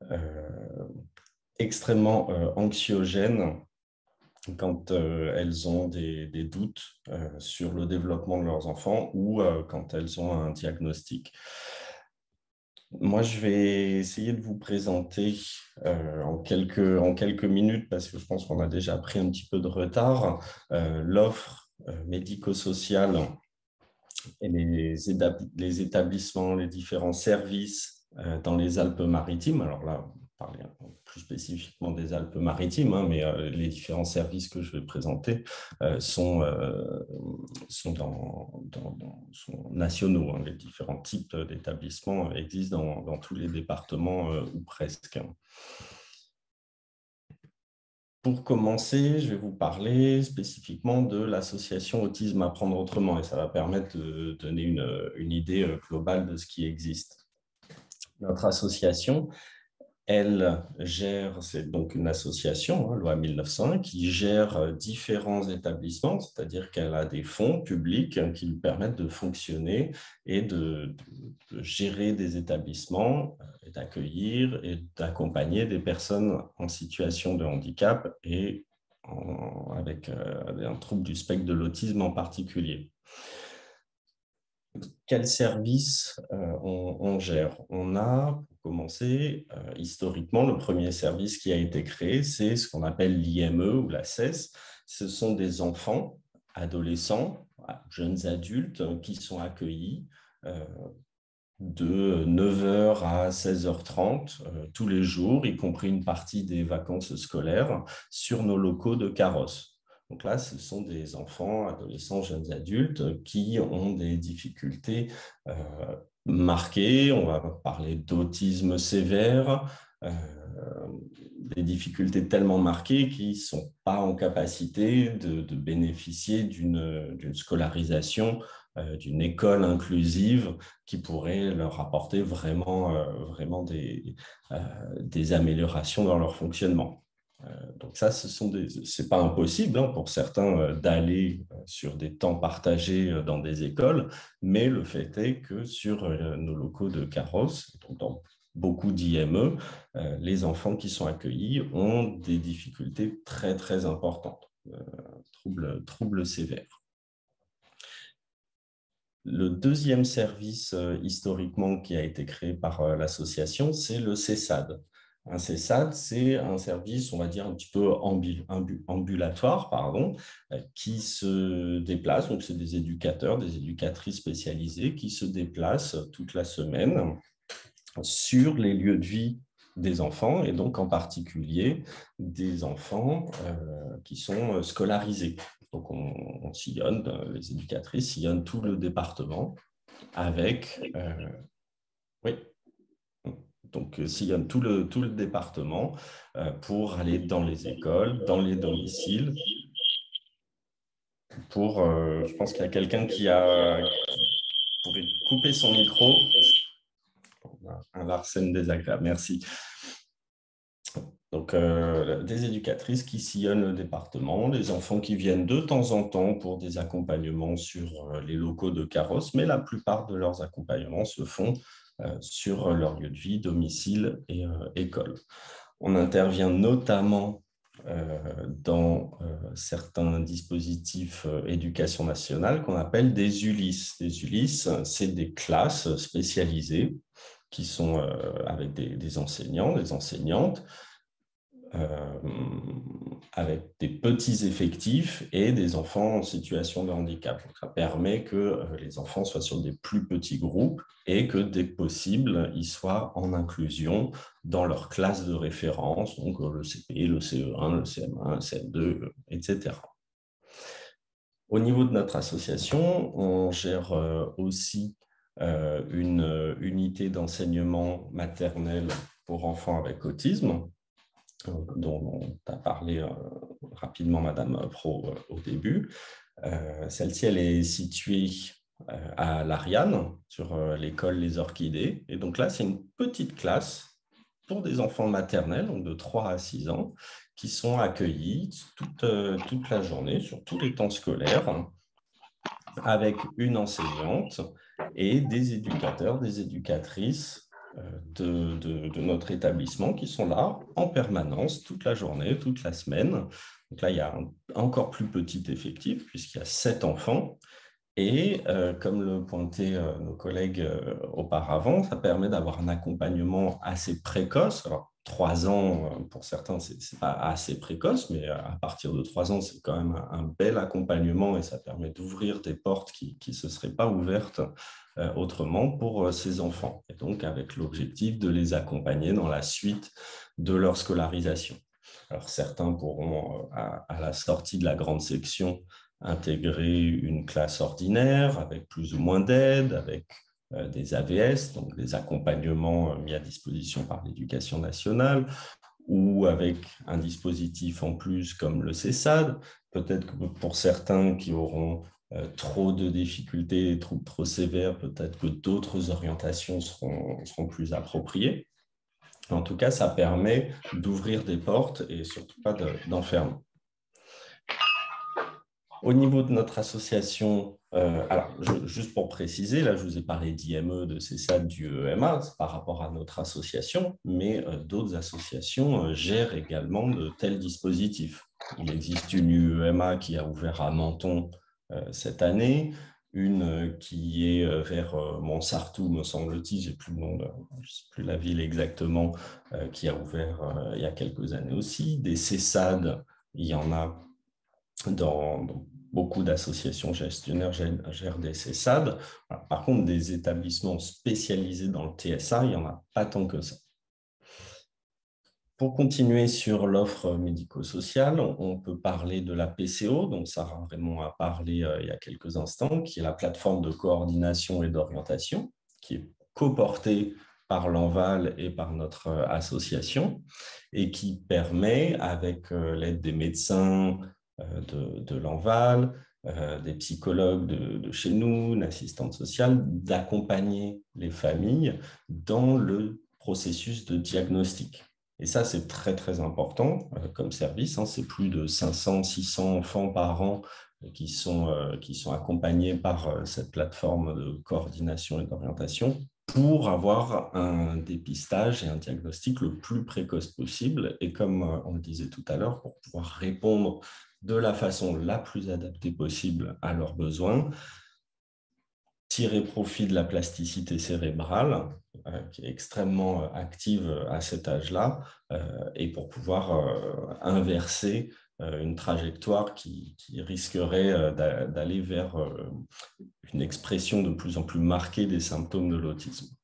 extrêmement anxiogène quand elles ont des doutes sur le développement de leurs enfants ou quand elles ont un diagnostic. Moi, je vais essayer de vous présenter en quelques minutes, parce que je pense qu'on a déjà pris un petit peu de retard, l'offre médico-sociale et les établissements, les différents services dans les Alpes-Maritimes. Alors là, parler plus spécifiquement des Alpes-Maritimes, mais les différents services que je vais présenter sont nationaux. Les différents types d'établissements existent dans tous les départements ou presque. Pour commencer, je vais vous parler spécifiquement de l'association Autisme Apprendre Autrement, et ça va permettre de donner une idée globale de ce qui existe. Notre association, elle gère, c'est donc une association, loi 1901, qui gère différents établissements, c'est-à-dire qu'elle a des fonds publics qui lui permettent de fonctionner et de gérer des établissements, et d'accueillir et d'accompagner des personnes en situation de handicap et avec un trouble du spectre de l'autisme en particulier. Quels services on gère? On a, pour commencer, historiquement, le premier service qui a été créé, c'est ce qu'on appelle l'IME ou la CES. Ce sont des enfants, adolescents, jeunes adultes qui sont accueillis de 9h à 16h30 tous les jours, y compris une partie des vacances scolaires, sur nos locaux de Carrosse. Donc là, ce sont des enfants, adolescents, jeunes adultes qui ont des difficultés marquées. On va parler d'autisme sévère, des difficultés tellement marquées qu'ils ne sont pas en capacité de bénéficier d'une scolarisation d'une école inclusive qui pourrait leur apporter vraiment des améliorations dans leur fonctionnement. Donc ça, c'est pas impossible hein, pour certains d'aller sur des temps partagés dans des écoles, mais le fait est que sur nos locaux de Carros, donc dans beaucoup d'IME, les enfants qui sont accueillis ont des difficultés très, très importantes, troubles sévères. Le deuxième service historiquement qui a été créé par l'association, c'est le CESAD. Un CESAD, c'est un service, on va dire, un petit peu ambulatoire, qui se déplace. Donc, c'est des éducateurs, des éducatrices spécialisées qui se déplacent toute la semaine sur les lieux de vie des enfants, et donc en particulier des enfants qui sont scolarisés. Donc, on sillonne, les éducatrices sillonnent tout le département avec... oui. Donc, sillonnent tout le département pour aller dans les écoles, dans les domiciles. Je pense qu'il y a quelqu'un qui pourrait couper son micro. Un Larsen désagréable, merci. Donc, des éducatrices qui sillonnent le département, les enfants qui viennent de temps en temps pour des accompagnements sur les locaux de Carros, mais la plupart de leurs accompagnements se font sur leur lieu de vie, domicile et école. On intervient notamment dans certains dispositifs éducation nationale qu'on appelle des ULIS. Des ULIS, c'est des classes spécialisées qui sont avec des enseignants, des enseignantes, avec des petits effectifs et des enfants en situation de handicap. Donc, ça permet que les enfants soient sur des plus petits groupes et que, dès que possible, ils soient en inclusion dans leur classe de référence, donc le CP, le CE1, le CM1, le CM2, etc. Au niveau de notre association, on gère aussi une unité d'enseignement maternel pour enfants avec autisme, dont a parlé rapidement Madame Pro au début. Celle-ci, elle est située à l'Ariane, sur l'école Les Orchidées. Et donc là, c'est une petite classe pour des enfants maternels, donc de 3 à 6 ans, qui sont accueillis toute la journée, sur tous les temps scolaires, avec une enseignante et des éducateurs, des éducatrices de notre établissement qui sont là en permanence toute la journée, toute la semaine. Donc là, il y a un encore plus petit effectif puisqu'il y a 7 enfants. Et comme le pointaient nos collègues auparavant, ça permet d'avoir un accompagnement assez précoce. Alors, 3 ans, pour certains, ce n'est pas assez précoce, mais à partir de 3 ans, c'est quand même un bel accompagnement et ça permet d'ouvrir des portes qui ne se seraient pas ouvertes autrement pour ces enfants. Et donc, avec l'objectif de les accompagner dans la suite de leur scolarisation. Alors, certains pourront, à la sortie de la grande section, intégrer une classe ordinaire avec plus ou moins d'aide, avec des AVS, donc des accompagnements mis à disposition par l'Éducation nationale, ou avec un dispositif en plus comme le CESAD. Peut-être que pour certains qui auront trop de difficultés, trop sévères, peut-être que d'autres orientations seront plus appropriées. En tout cas, ça permet d'ouvrir des portes et surtout pas d'enfermer. Au niveau de notre association, alors juste pour préciser, là je vous ai parlé d'IME, de CESAD, du EMA, par rapport à notre association, mais d'autres associations gèrent également de tels dispositifs. Il existe une UEMA qui a ouvert à Menton cette année, une qui est vers Montsartou, me semble-t-il, je ne sais plus la ville exactement, qui a ouvert il y a quelques années aussi. Des CESAD, il y en a dans beaucoup d'associations gestionnaires gèrent des CESAD. Par contre, des établissements spécialisés dans le TSA, il n'y en a pas tant que ça. Pour continuer sur l'offre médico-sociale, on peut parler de la PCO, dont Sarah Raymond a parlé il y a quelques instants, qui est la plateforme de coordination et d'orientation, qui est coportée par l'Enval et par notre association, et qui permet, avec l'aide des médecins de l'Enval, des psychologues de chez nous, une assistante sociale, d'accompagner les familles dans le processus de diagnostic. Et ça, c'est très, très important comme service. C'est plus de 500, 600 enfants par an qui sont accompagnés par cette plateforme de coordination et d'orientation pour avoir un dépistage et un diagnostic le plus précoce possible. Et comme on le disait tout à l'heure, pour pouvoir répondre de la façon la plus adaptée possible à leurs besoins, tirer profit de la plasticité cérébrale, qui est extrêmement active à cet âge-là, et pour pouvoir inverser une trajectoire qui risquerait d'aller vers une expression de plus en plus marquée des symptômes de l'autisme.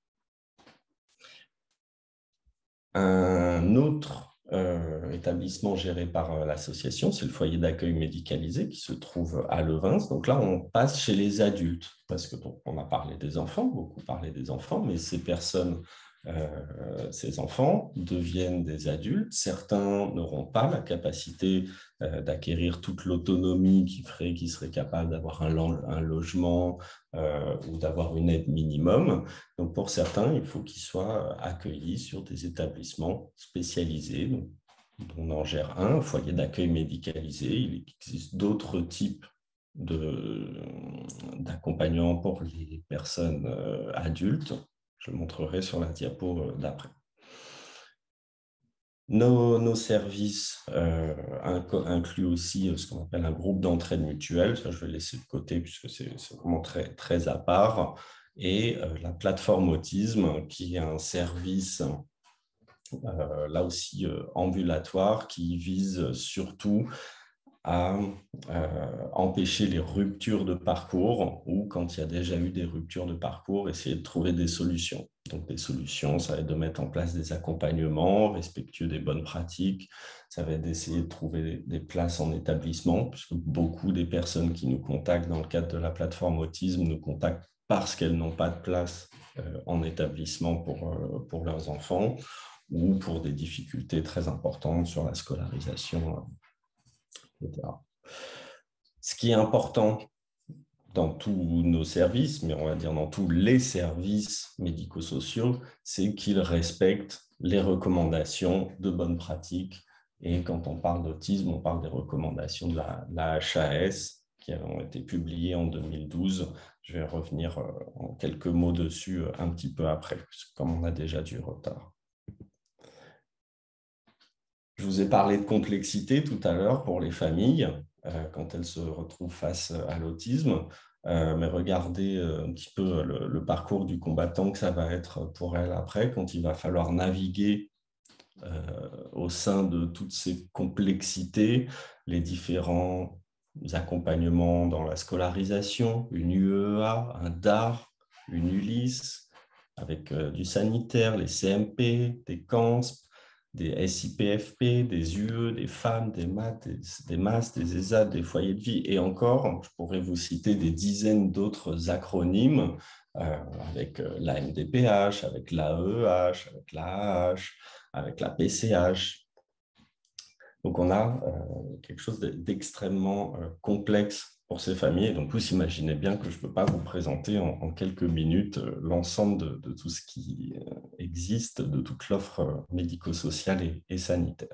Un autre établissement géré par l'association, c'est le foyer d'accueil médicalisé qui se trouve à Levins. Donc là, on passe chez les adultes, parce qu'on a parlé des enfants, beaucoup parlé des enfants, mais ces personnes, ces enfants deviennent des adultes. Certains n'auront pas la capacité d'acquérir toute l'autonomie qui ferait qu'ils seraient capables d'avoir un logement ou d'avoir une aide minimum. Donc pour certains, il faut qu'ils soient accueillis sur des établissements spécialisés. Donc, on en gère un foyer d'accueil médicalisé. Il existe d'autres types d'accompagnement pour les personnes adultes. Je le montrerai sur la diapo d'après. Nos services incluent aussi ce qu'on appelle un groupe d'entraide mutuelle. Ça, je vais laisser de côté puisque c'est vraiment très, très à part. Et la plateforme Autisme, qui est un service là aussi ambulatoire qui vise surtout à empêcher les ruptures de parcours ou quand il y a déjà eu des ruptures de parcours, essayer de trouver des solutions. Donc des solutions, ça va être de mettre en place des accompagnements respectueux des bonnes pratiques, ça va être d'essayer de trouver des places en établissement, puisque beaucoup des personnes qui nous contactent dans le cadre de la plateforme Autisme nous contactent parce qu'elles n'ont pas de place en établissement pour leurs enfants ou pour des difficultés très importantes sur la scolarisation, etc. Ce qui est important dans tous nos services, mais on va dire dans tous les services médico-sociaux, c'est qu'ils respectent les recommandations de bonnes pratiques. Et quand on parle d'autisme, on parle des recommandations de la HAS qui ont été publiées en 2012. Je vais revenir en quelques mots dessus un petit peu après, comme on a déjà du retard. Je vous ai parlé de complexité tout à l'heure pour les familles quand elles se retrouvent face à l'autisme, mais regardez un petit peu le parcours du combattant que ça va être pour elles après, quand il va falloir naviguer au sein de toutes ces complexités, les différents accompagnements dans la scolarisation, une UEA, un DAR, une ULIS, avec du sanitaire, les CMP, des CANSP, des SIPFP, des UE, des femmes, des maths, des MAS, des ESAT, des foyers de vie, et encore, je pourrais vous citer des dizaines d'autres acronymes avec la MDPH, avec l'AEH, avec l'AH, avec la PCH. Donc, on a quelque chose d'extrêmement complexe pour ces familles. Donc, vous imaginez bien que je ne peux pas vous présenter en quelques minutes l'ensemble de tout ce qui existe, de toute l'offre médico-sociale et sanitaire.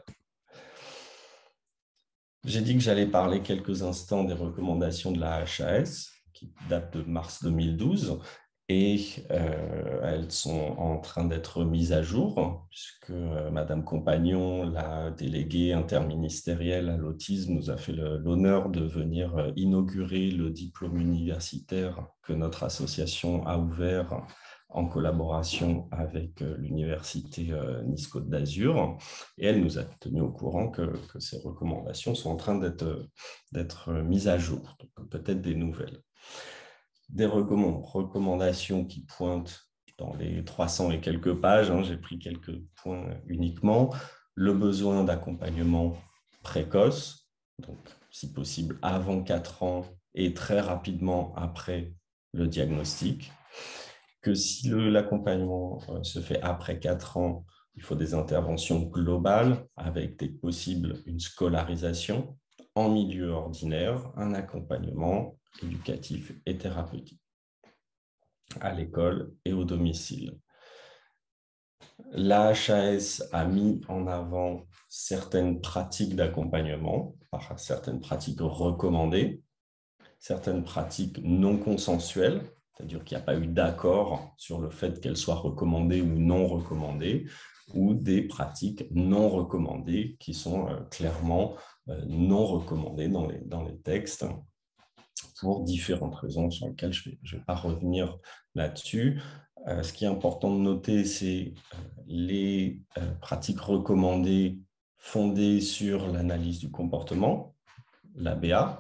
J'ai dit que j'allais parler quelques instants des recommandations de la HAS, qui datent de mars 2012, et elles sont en train d'être mises à jour, puisque Madame Compagnon, la déléguée interministérielle à l'autisme, nous a fait l'honneur de venir inaugurer le diplôme universitaire que notre association a ouvert en collaboration avec l'université Nice-Côte d'Azur. Et elle nous a tenu au courant que ces recommandations sont en train d'être mises à jour, donc peut-être des nouvelles. Des recommandations qui pointent dans les 300 et quelques pages, j'ai pris quelques points uniquement, le besoin d'accompagnement précoce, donc si possible avant 4 ans et très rapidement après le diagnostic, que si l'accompagnement se fait après 4 ans, il faut des interventions globales avec dès que possible une scolarisation en milieu ordinaire un accompagnement éducatif et thérapeutique à l'école et au domicile. La HAS a mis en avant certaines pratiques d'accompagnement, certaines pratiques recommandées, certaines pratiques non consensuelles, c'est-à-dire qu'il n'y a pas eu d'accord sur le fait qu'elles soient recommandées ou non recommandées, ou des pratiques non recommandées qui sont clairement non recommandées dans les textes pour différentes raisons sur lesquelles je ne vais pas revenir là-dessus. Ce qui est important de noter, c'est les pratiques recommandées fondées sur l'analyse du comportement, l'ABA,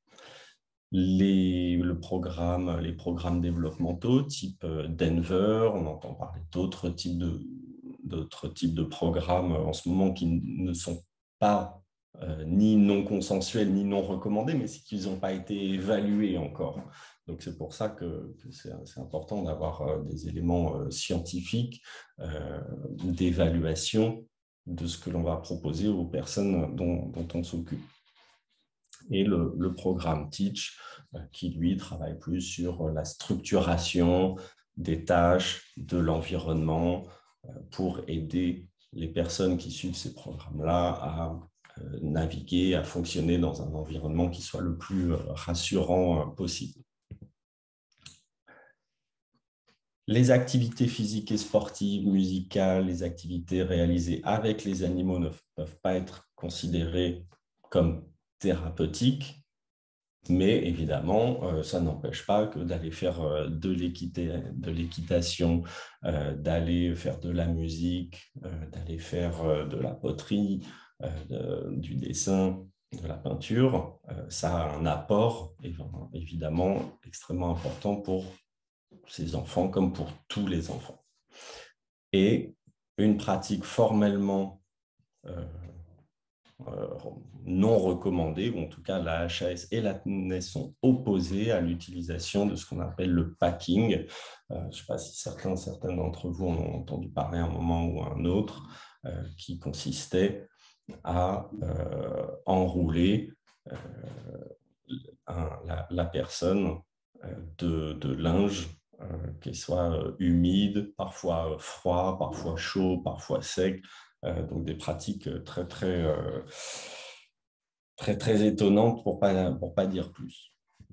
les programmes développementaux type Denver, on entend parler d'autres types de programmes en ce moment qui ne sont pas ni non consensuels ni non recommandés, mais c'est qu'ils n'ont pas été évalués encore. Donc c'est pour ça que c'est important d'avoir des éléments scientifiques d'évaluation de ce que l'on va proposer aux personnes dont on s'occupe. Et le programme Teach, qui lui travaille plus sur la structuration des tâches, de l'environnement, pour aider les personnes qui suivent ces programmes-là à naviguer, à fonctionner dans un environnement qui soit le plus rassurant possible. Les activités physiques et sportives, musicales, les activités réalisées avec les animaux ne peuvent pas être considérées comme thérapeutiques, mais évidemment, ça n'empêche pas que d'aller faire de l'équitation, d'aller faire de la musique, d'aller faire de la poterie, du dessin, de la peinture, ça a un apport évidemment extrêmement important pour ces enfants comme pour tous les enfants. Et une pratique formellement non recommandée, ou en tout cas la HAS et la TNES sont opposées à l'utilisation de ce qu'on appelle le packing. Je ne sais pas si certains d'entre vous en ont entendu parler à un moment ou à un autre, qui consistait à enrouler la personne de linge qui soit humide, parfois froid, parfois chaud, parfois sec. Donc des pratiques très étonnantes pour pas dire plus.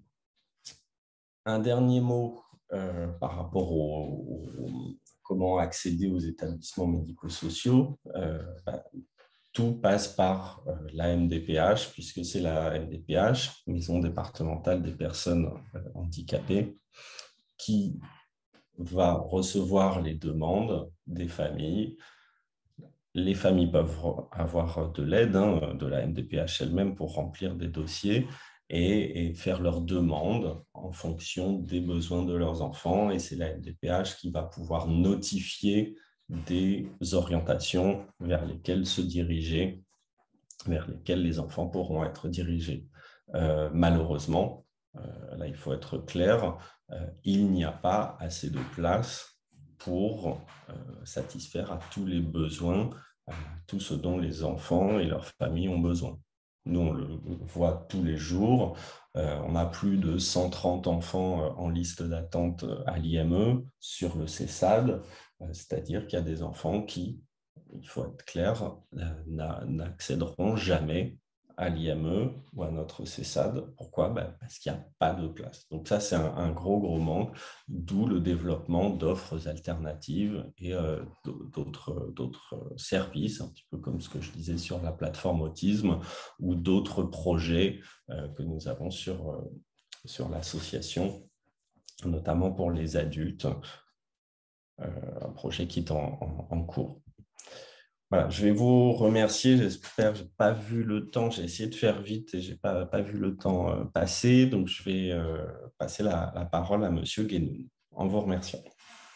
Un dernier mot par rapport comment accéder aux établissements médico-sociaux. Tout passe par la MDPH, puisque c'est la MDPH, Maison départementale des personnes handicapées, qui va recevoir les demandes des familles. Les familles peuvent avoir de l'aide de la MDPH elle-même pour remplir des dossiers et faire leurs demandes en fonction des besoins de leurs enfants. Et c'est la MDPH qui va pouvoir notifier des orientations vers lesquelles se diriger, vers lesquelles les enfants pourront être dirigés. Malheureusement, là il faut être clair, il n'y a pas assez de place pour satisfaire à tous les besoins, tout ce dont les enfants et leurs familles ont besoin. Nous, on le voit tous les jours. On a plus de 130 enfants en liste d'attente à l'IME sur le CESAD, c'est-à-dire qu'il y a des enfants qui, il faut être clair, n'accéderont jamais à l'IME ou à notre CESAD. Pourquoi? Parce qu'il n'y a pas de place. Donc ça, c'est un gros manque, d'où le développement d'offres alternatives et d'autres services, un petit peu comme ce que je disais sur la plateforme Autisme, ou d'autres projets que nous avons sur l'association, notamment pour les adultes, un projet qui est en cours. Voilà, je vais vous remercier. J'espère que je n'ai pas vu le temps. J'ai essayé de faire vite et je n'ai pas vu le temps passer. Donc, je vais passer la parole à M. Guénoun en vous remerciant.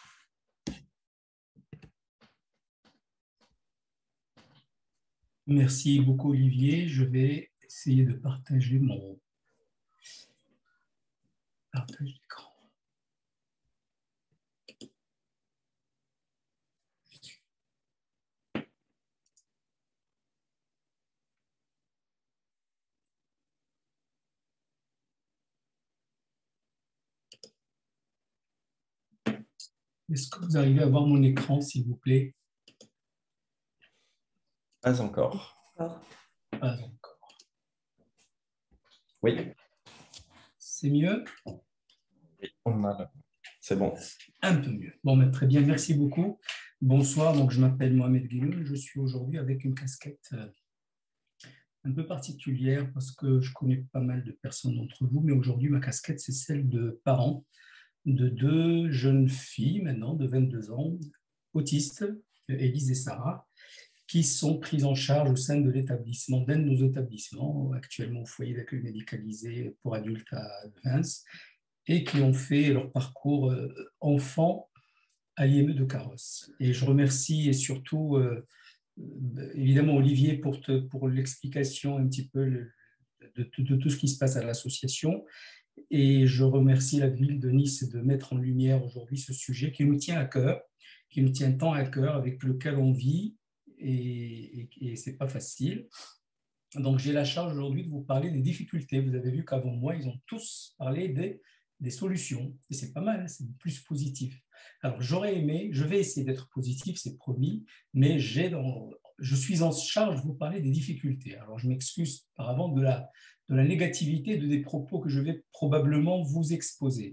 Merci beaucoup, Olivier. Je vais essayer de partager mon partage d'écran. Est-ce que vous arrivez à voir mon écran, s'il vous plaît? Pas encore. D'accord. Pas encore. Oui, C'est mieux? on a... c'est bon. Un peu mieux. Bon, ben, très bien, merci beaucoup. Bonsoir, donc je m'appelle Mohamed Guilloun. Je suis aujourd'hui avec une casquette un peu particulière parce que je connais pas mal de personnes d'entre vous, mais aujourd'hui, ma casquette, c'est celle de parents de deux jeunes filles, maintenant, de 22 ans, autistes, Élise et Sarah, qui sont prises en charge au sein de l'établissement, d'un de nos établissements, actuellement au foyer d'accueil médicalisé pour adultes à Reims, et qui ont fait leur parcours enfant à l'IME de Carrosse. Et je remercie et surtout évidemment Olivier pour l'explication un petit peu de tout ce qui se passe à l'association. Et je remercie la ville de Nice de mettre en lumière aujourd'hui ce sujet qui nous tient à cœur, qui nous tient tant à cœur, avec lequel on vit, et ce n'est pas facile. Donc j'ai la charge aujourd'hui de vous parler des difficultés. Vous avez vu qu'avant moi, ils ont tous parlé des solutions, et c'est pas mal, c'est plus positif. Alors j'aurais aimé, je vais essayer d'être positif, c'est promis, mais je suis en charge de vous parler des difficultés. Alors je m'excuse par avant de la négativité des propos que je vais probablement vous exposer.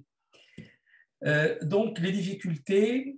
Donc les difficultés,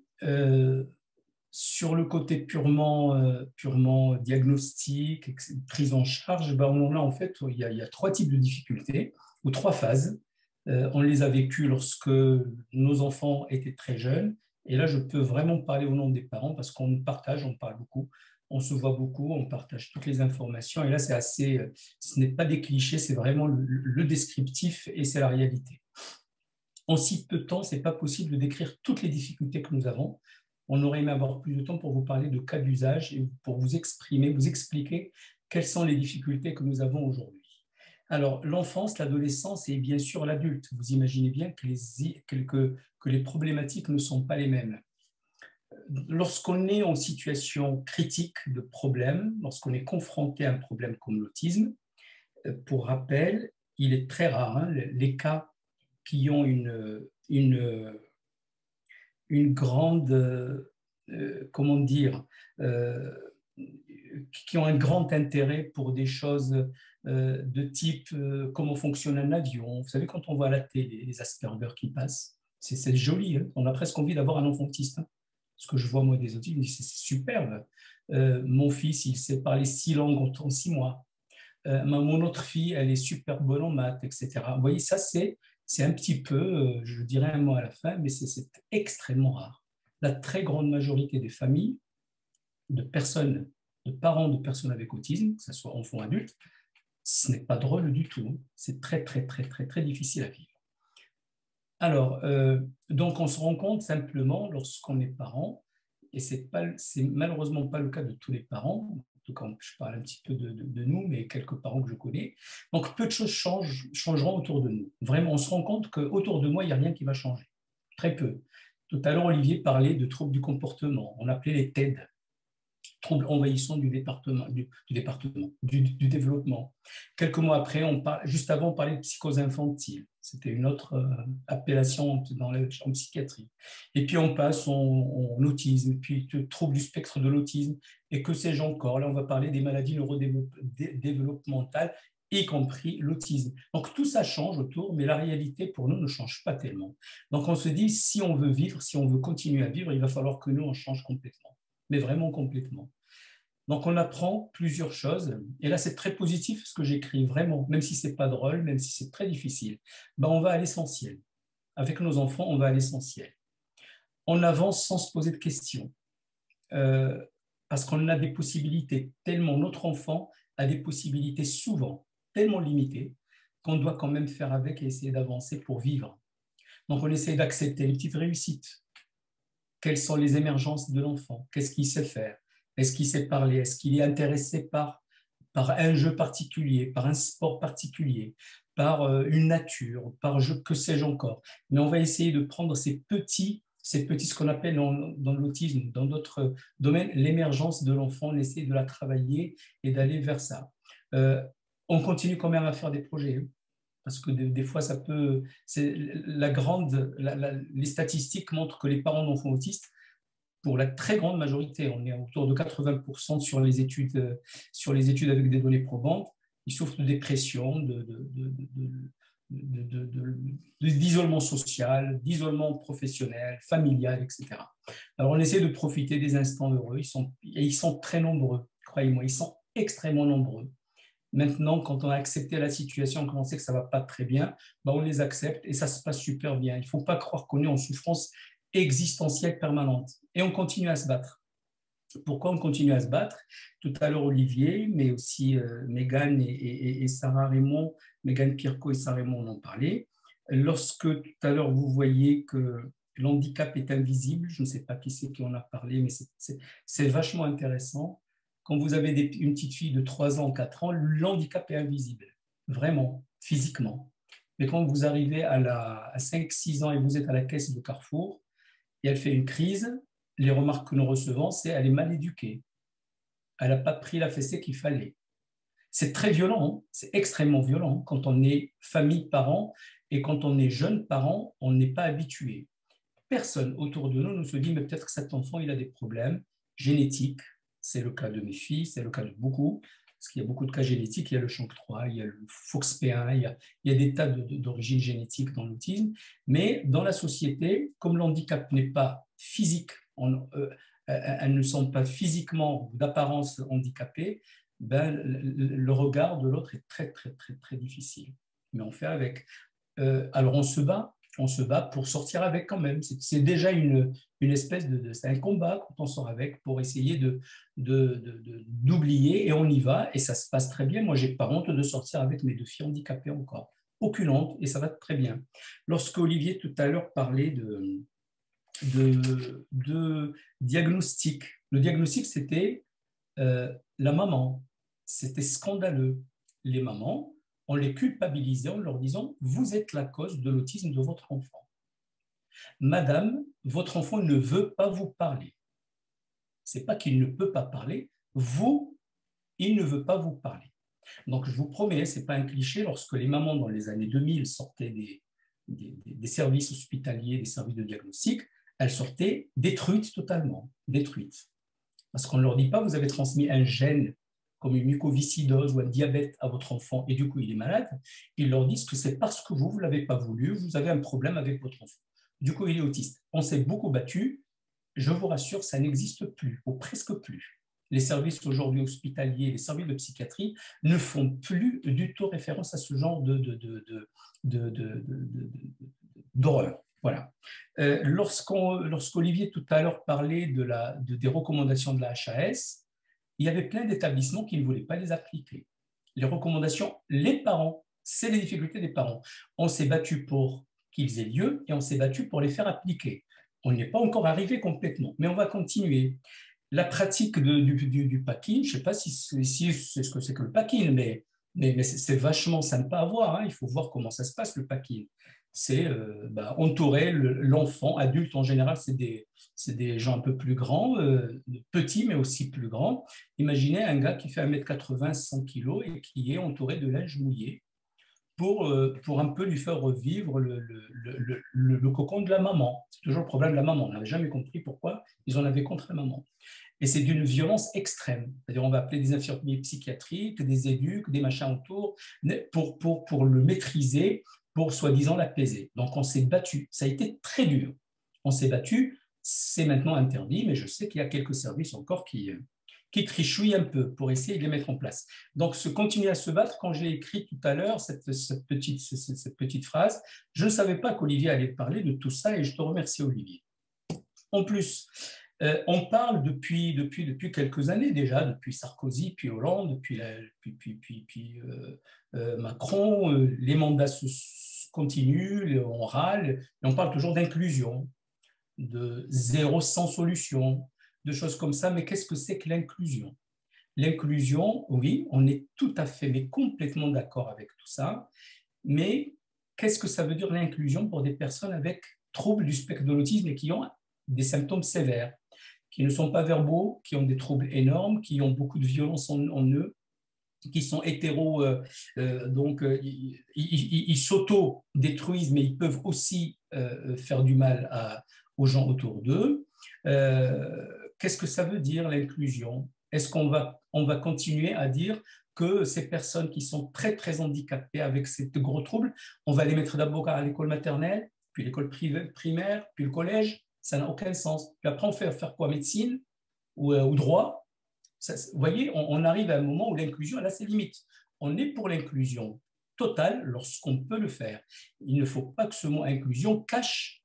sur le côté purement diagnostic, prise en charge, ben là en fait il y a trois types de difficultés, ou trois phases. On les a vécues lorsque nos enfants étaient très jeunes. Et là, je peux vraiment parler au nom des parents parce qu'on partage, on parle beaucoup, on se voit beaucoup, on partage toutes les informations. Et là, c'est assez, ce n'est pas des clichés, c'est vraiment le descriptif et c'est la réalité. En si peu de temps, ce n'est pas possible de décrire toutes les difficultés que nous avons. On aurait aimé avoir plus de temps pour vous parler de cas d'usage et pour vous exprimer, vous expliquer quelles sont les difficultés que nous avons aujourd'hui. Alors, l'enfance, l'adolescence et bien sûr l'adulte. Vous imaginez bien que les problématiques ne sont pas les mêmes. Lorsqu'on est en situation critique de problème, lorsqu'on est confronté à un problème comme l'autisme, pour rappel, il est très rare, les cas qui ont une grande, comment dire, qui ont un grand intérêt pour des choses de type comment fonctionne un avion. Vous savez, quand on voit à la télé les Asperger qui passent, c'est joli, hein. On a presque envie d'avoir un enfant autiste. Hein. Ce que je vois, moi, des autistes, c'est superbe. Mon fils, il sait parler 6 langues en 6 mois. Mon autre fille, elle est super bonne en maths, etc. Vous voyez, ça, c'est un petit peu, je dirais un mot à la fin, mais c'est extrêmement rare. La très grande majorité des familles, de parents de personnes avec autisme, que ce soit enfants ou adultes, ce n'est pas drôle du tout. C'est très, très, très, très, très difficile à vivre. Alors, donc on se rend compte simplement lorsqu'on est parent, et c'est malheureusement pas le cas de tous les parents, en tout cas je parle un petit peu de nous, mais quelques parents que je connais, donc peu de choses changeront autour de nous. Vraiment, on se rend compte qu'autour de moi, il n'y a rien qui va changer, très peu. Tout à l'heure, Olivier parlait de troubles du comportement, on appelait les TED, troubles envahissants du développement. Quelques mois après, juste avant, on parlait de psychose infantile. C'était une autre appellation en psychiatrie. Et puis on passe en autisme, puis troubles du spectre de l'autisme, et que sais-je encore. Là, on va parler des maladies neurodéveloppementales, y compris l'autisme. Donc tout ça change autour, mais la réalité pour nous ne change pas tellement. Donc on se dit, si on veut vivre, si on veut continuer à vivre, il va falloir que nous, on change complètement, mais vraiment complètement. Donc, on apprend plusieurs choses. Et là, c'est très positif ce que j'écris, vraiment. Même si ce n'est pas drôle, même si c'est très difficile, ben, on va à l'essentiel. Avec nos enfants, on va à l'essentiel. On avance sans se poser de questions. Parce qu'on a des possibilités, tellement notre enfant a des possibilités souvent tellement limitées qu'on doit quand même faire avec et essayer d'avancer pour vivre. Donc, on essaie d'accepter les petites réussites. Quelles sont les émergences de l'enfant? Qu'est-ce qu'il sait faire? Est-ce qu'il sait parler? Est-ce qu'il est intéressé par un jeu particulier, par un sport particulier, par une nature, par que sais-je encore? Mais on va essayer de prendre ces petits ce qu'on appelle dans l'autisme, dans d'autres domaines, l'émergence de l'enfant, on essaie de la travailler et d'aller vers ça. On continue quand même à faire des projets. parce que des fois, ça peut… les statistiques montrent que les parents d'enfants autistes, pour la très grande majorité, on est autour de 80% sur les études avec des données probantes, ils souffrent de dépression, d'isolement social, d'isolement professionnel, familial, etc. Alors, on essaie de profiter des instants heureux. Ils sont très nombreux, croyez-moi, ils sont extrêmement nombreux. Maintenant, quand on a accepté la situation, quand on sait que ça ne va pas très bien, ben on les accepte et ça se passe super bien. Il ne faut pas croire qu'on est en souffrance existentielle permanente. Et on continue à se battre. Pourquoi on continue à se battre? Tout à l'heure, Olivier, mais aussi Mégane et Sarah Raymond, Mégane Pirco et Sarah Raymond en ont parlé. Lorsque tout à l'heure, vous voyez que l'handicap est invisible, je ne sais pas qui c'est qui en a parlé, mais c'est vachement intéressant. Quand vous avez une petite fille de 3 ans, 4 ans, l'handicap est invisible, vraiment, physiquement. Mais quand vous arrivez à 5-6 ans et vous êtes à la caisse de Carrefour, et elle fait une crise, les remarques que nous recevons, c'est qu'elle est mal éduquée. Elle n'a pas pris la fessée qu'il fallait. C'est très violent, c'est extrêmement violent. Quand on est famille, parent, et quand on est jeune parent, on n'est pas habitué. Personne autour de nous se dit, mais peut-être que cet enfant, il a des problèmes génétiques. C'est le cas de mes filles, c'est le cas de beaucoup, parce qu'il y a beaucoup de cas génétiques. Il y a le CHANC3, il y a le FOXP1, il y a des tas d'origines génétiques dans l'autisme. Mais dans la société, comme l'handicap n'est pas physique, elles ne sont pas physiquement d'apparence handicapées, ben, le regard de l'autre est très, très, très, très difficile. Mais on fait avec. Alors on se bat pour sortir avec quand même. C'est déjà une espèce c'est un combat quand on sort avec pour essayer d'oublier et on y va et ça se passe très bien. Moi, j'ai pas honte de sortir avec mes 2 filles handicapées encore. Aucune honte et ça va très bien. Lorsque Olivier tout à l'heure parlait de diagnostic, le diagnostic c'était la maman. C'était scandaleux. Les mamans, on les culpabilisait en leur disant « Vous êtes la cause de l'autisme de votre enfant. Madame, votre enfant ne veut pas vous parler. Ce n'est pas qu'il ne peut pas parler, il ne veut pas vous parler. » Donc, je vous promets, ce n'est pas un cliché, lorsque les mamans dans les années 2000 sortaient des services hospitaliers, des services de diagnostic, elles sortaient détruites totalement, détruites. Parce qu'on ne leur dit pas « Vous avez transmis un gène comme une mucoviscidose ou un diabète à votre enfant et du coup il est malade », ils leur disent que c'est parce que vous ne l'avez pas voulu, vous avez un problème avec votre enfant. Du coup, il est autiste. On s'est beaucoup battu. Je vous rassure, ça n'existe plus, ou presque plus. Les services aujourd'hui hospitaliers, les services de psychiatrie ne font plus du tout référence à ce genre d'horreur. Voilà. Lorsqu'Olivier tout à l'heure parlait des recommandations de la HAS, il y avait plein d'établissements qui ne voulaient pas les appliquer. Les recommandations, les parents, c'est les difficultés des parents. On s'est battu pour qu'ils aient lieu et on s'est battu pour les faire appliquer. On n'y est pas encore arrivé complètement, mais on va continuer. La pratique du packing, je ne sais pas si c'est ce que c'est que le packing, mais c'est vachement sympa à voir. Hein. Il faut voir comment ça se passe, le packing. C'est entourer l'enfant, adulte en général, c'est des gens un peu plus grands, petits mais aussi plus grands. Imaginez un gars qui fait 1m80, 100 kg et qui est entouré de linge mouillé pour un peu lui faire revivre le cocon de la maman. C'est toujours le problème de la maman. On n'avait jamais compris pourquoi ils en avaient contre la maman. Et c'est d'une violence extrême. C'est-à-dire on va appeler des infirmiers psychiatriques, des éducs, des machins autour, pour le maîtriser, pour soi-disant l'apaiser. Donc on s'est battu. Ça a été très dur. On s'est battu. C'est maintenant interdit, mais je sais qu'il y a quelques services encore qui trichouillent un peu pour essayer de les mettre en place. Donc, continuer à se battre, quand j'ai écrit tout à l'heure cette petite phrase, je ne savais pas qu'Olivier allait parler de tout ça et je te remercie, Olivier. En plus, on parle depuis quelques années déjà, depuis Sarkozy, puis Hollande, puis Macron, les mandats continuent, on râle, et on parle toujours d'inclusion, de 0 sans solution, de choses comme ça. Mais qu'est-ce que c'est que l'inclusion? L'inclusion, oui, on est tout à fait, mais complètement d'accord avec tout ça. Mais qu'est-ce que ça veut dire l'inclusion pour des personnes avec troubles du spectre de l'autisme et qui ont des symptômes sévères, qui ne sont pas verbaux, qui ont des troubles énormes, qui ont beaucoup de violence en eux, qui sont hétéros, donc ils s'auto-détruisent, mais ils peuvent aussi faire du mal aux gens autour d'eux. Qu'est-ce que ça veut dire l'inclusion? Est-ce qu'on va continuer à dire que ces personnes qui sont très, très handicapées avec ces gros troubles, on va les mettre d'abord à l'école maternelle, puis l'école primaire, puis le collège? Ça n'a aucun sens. Puis après, on fait faire quoi? Médecine ou droit? Ça, vous voyez, on arrive à un moment où l'inclusion, elle a ses limites. On est pour l'inclusion totale lorsqu'on peut le faire. Il ne faut pas que ce mot inclusion cache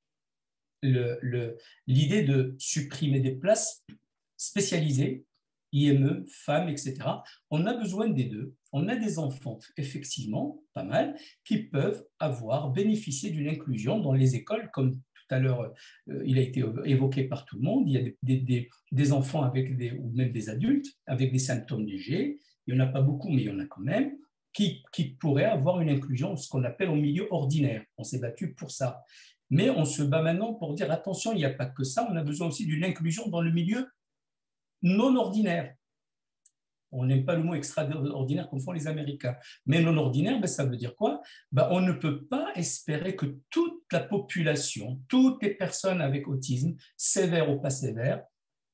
l'idée de supprimer des places spécialisées, IME, femmes, etc. On a besoin des deux. On a des enfants, effectivement, pas mal, qui peuvent bénéficier d'une inclusion dans les écoles, comme tout à l'heure, il a été évoqué par tout le monde. Il y a des enfants ou même des adultes avec des symptômes légers. Il n'y en a pas beaucoup, mais il y en a quand même, qui pourraient avoir une inclusion, ce qu'on appelle au milieu ordinaire. On s'est battu pour ça. Mais on se bat maintenant pour dire, attention, il n'y a pas que ça, on a besoin aussi d'une inclusion dans le milieu non ordinaire. On n'aime pas le mot extraordinaire comme font les Américains. Mais non ordinaire, ben, ça veut dire quoi? Ben, on ne peut pas espérer que toute la population, toutes les personnes avec autisme, sévère ou pas sévère,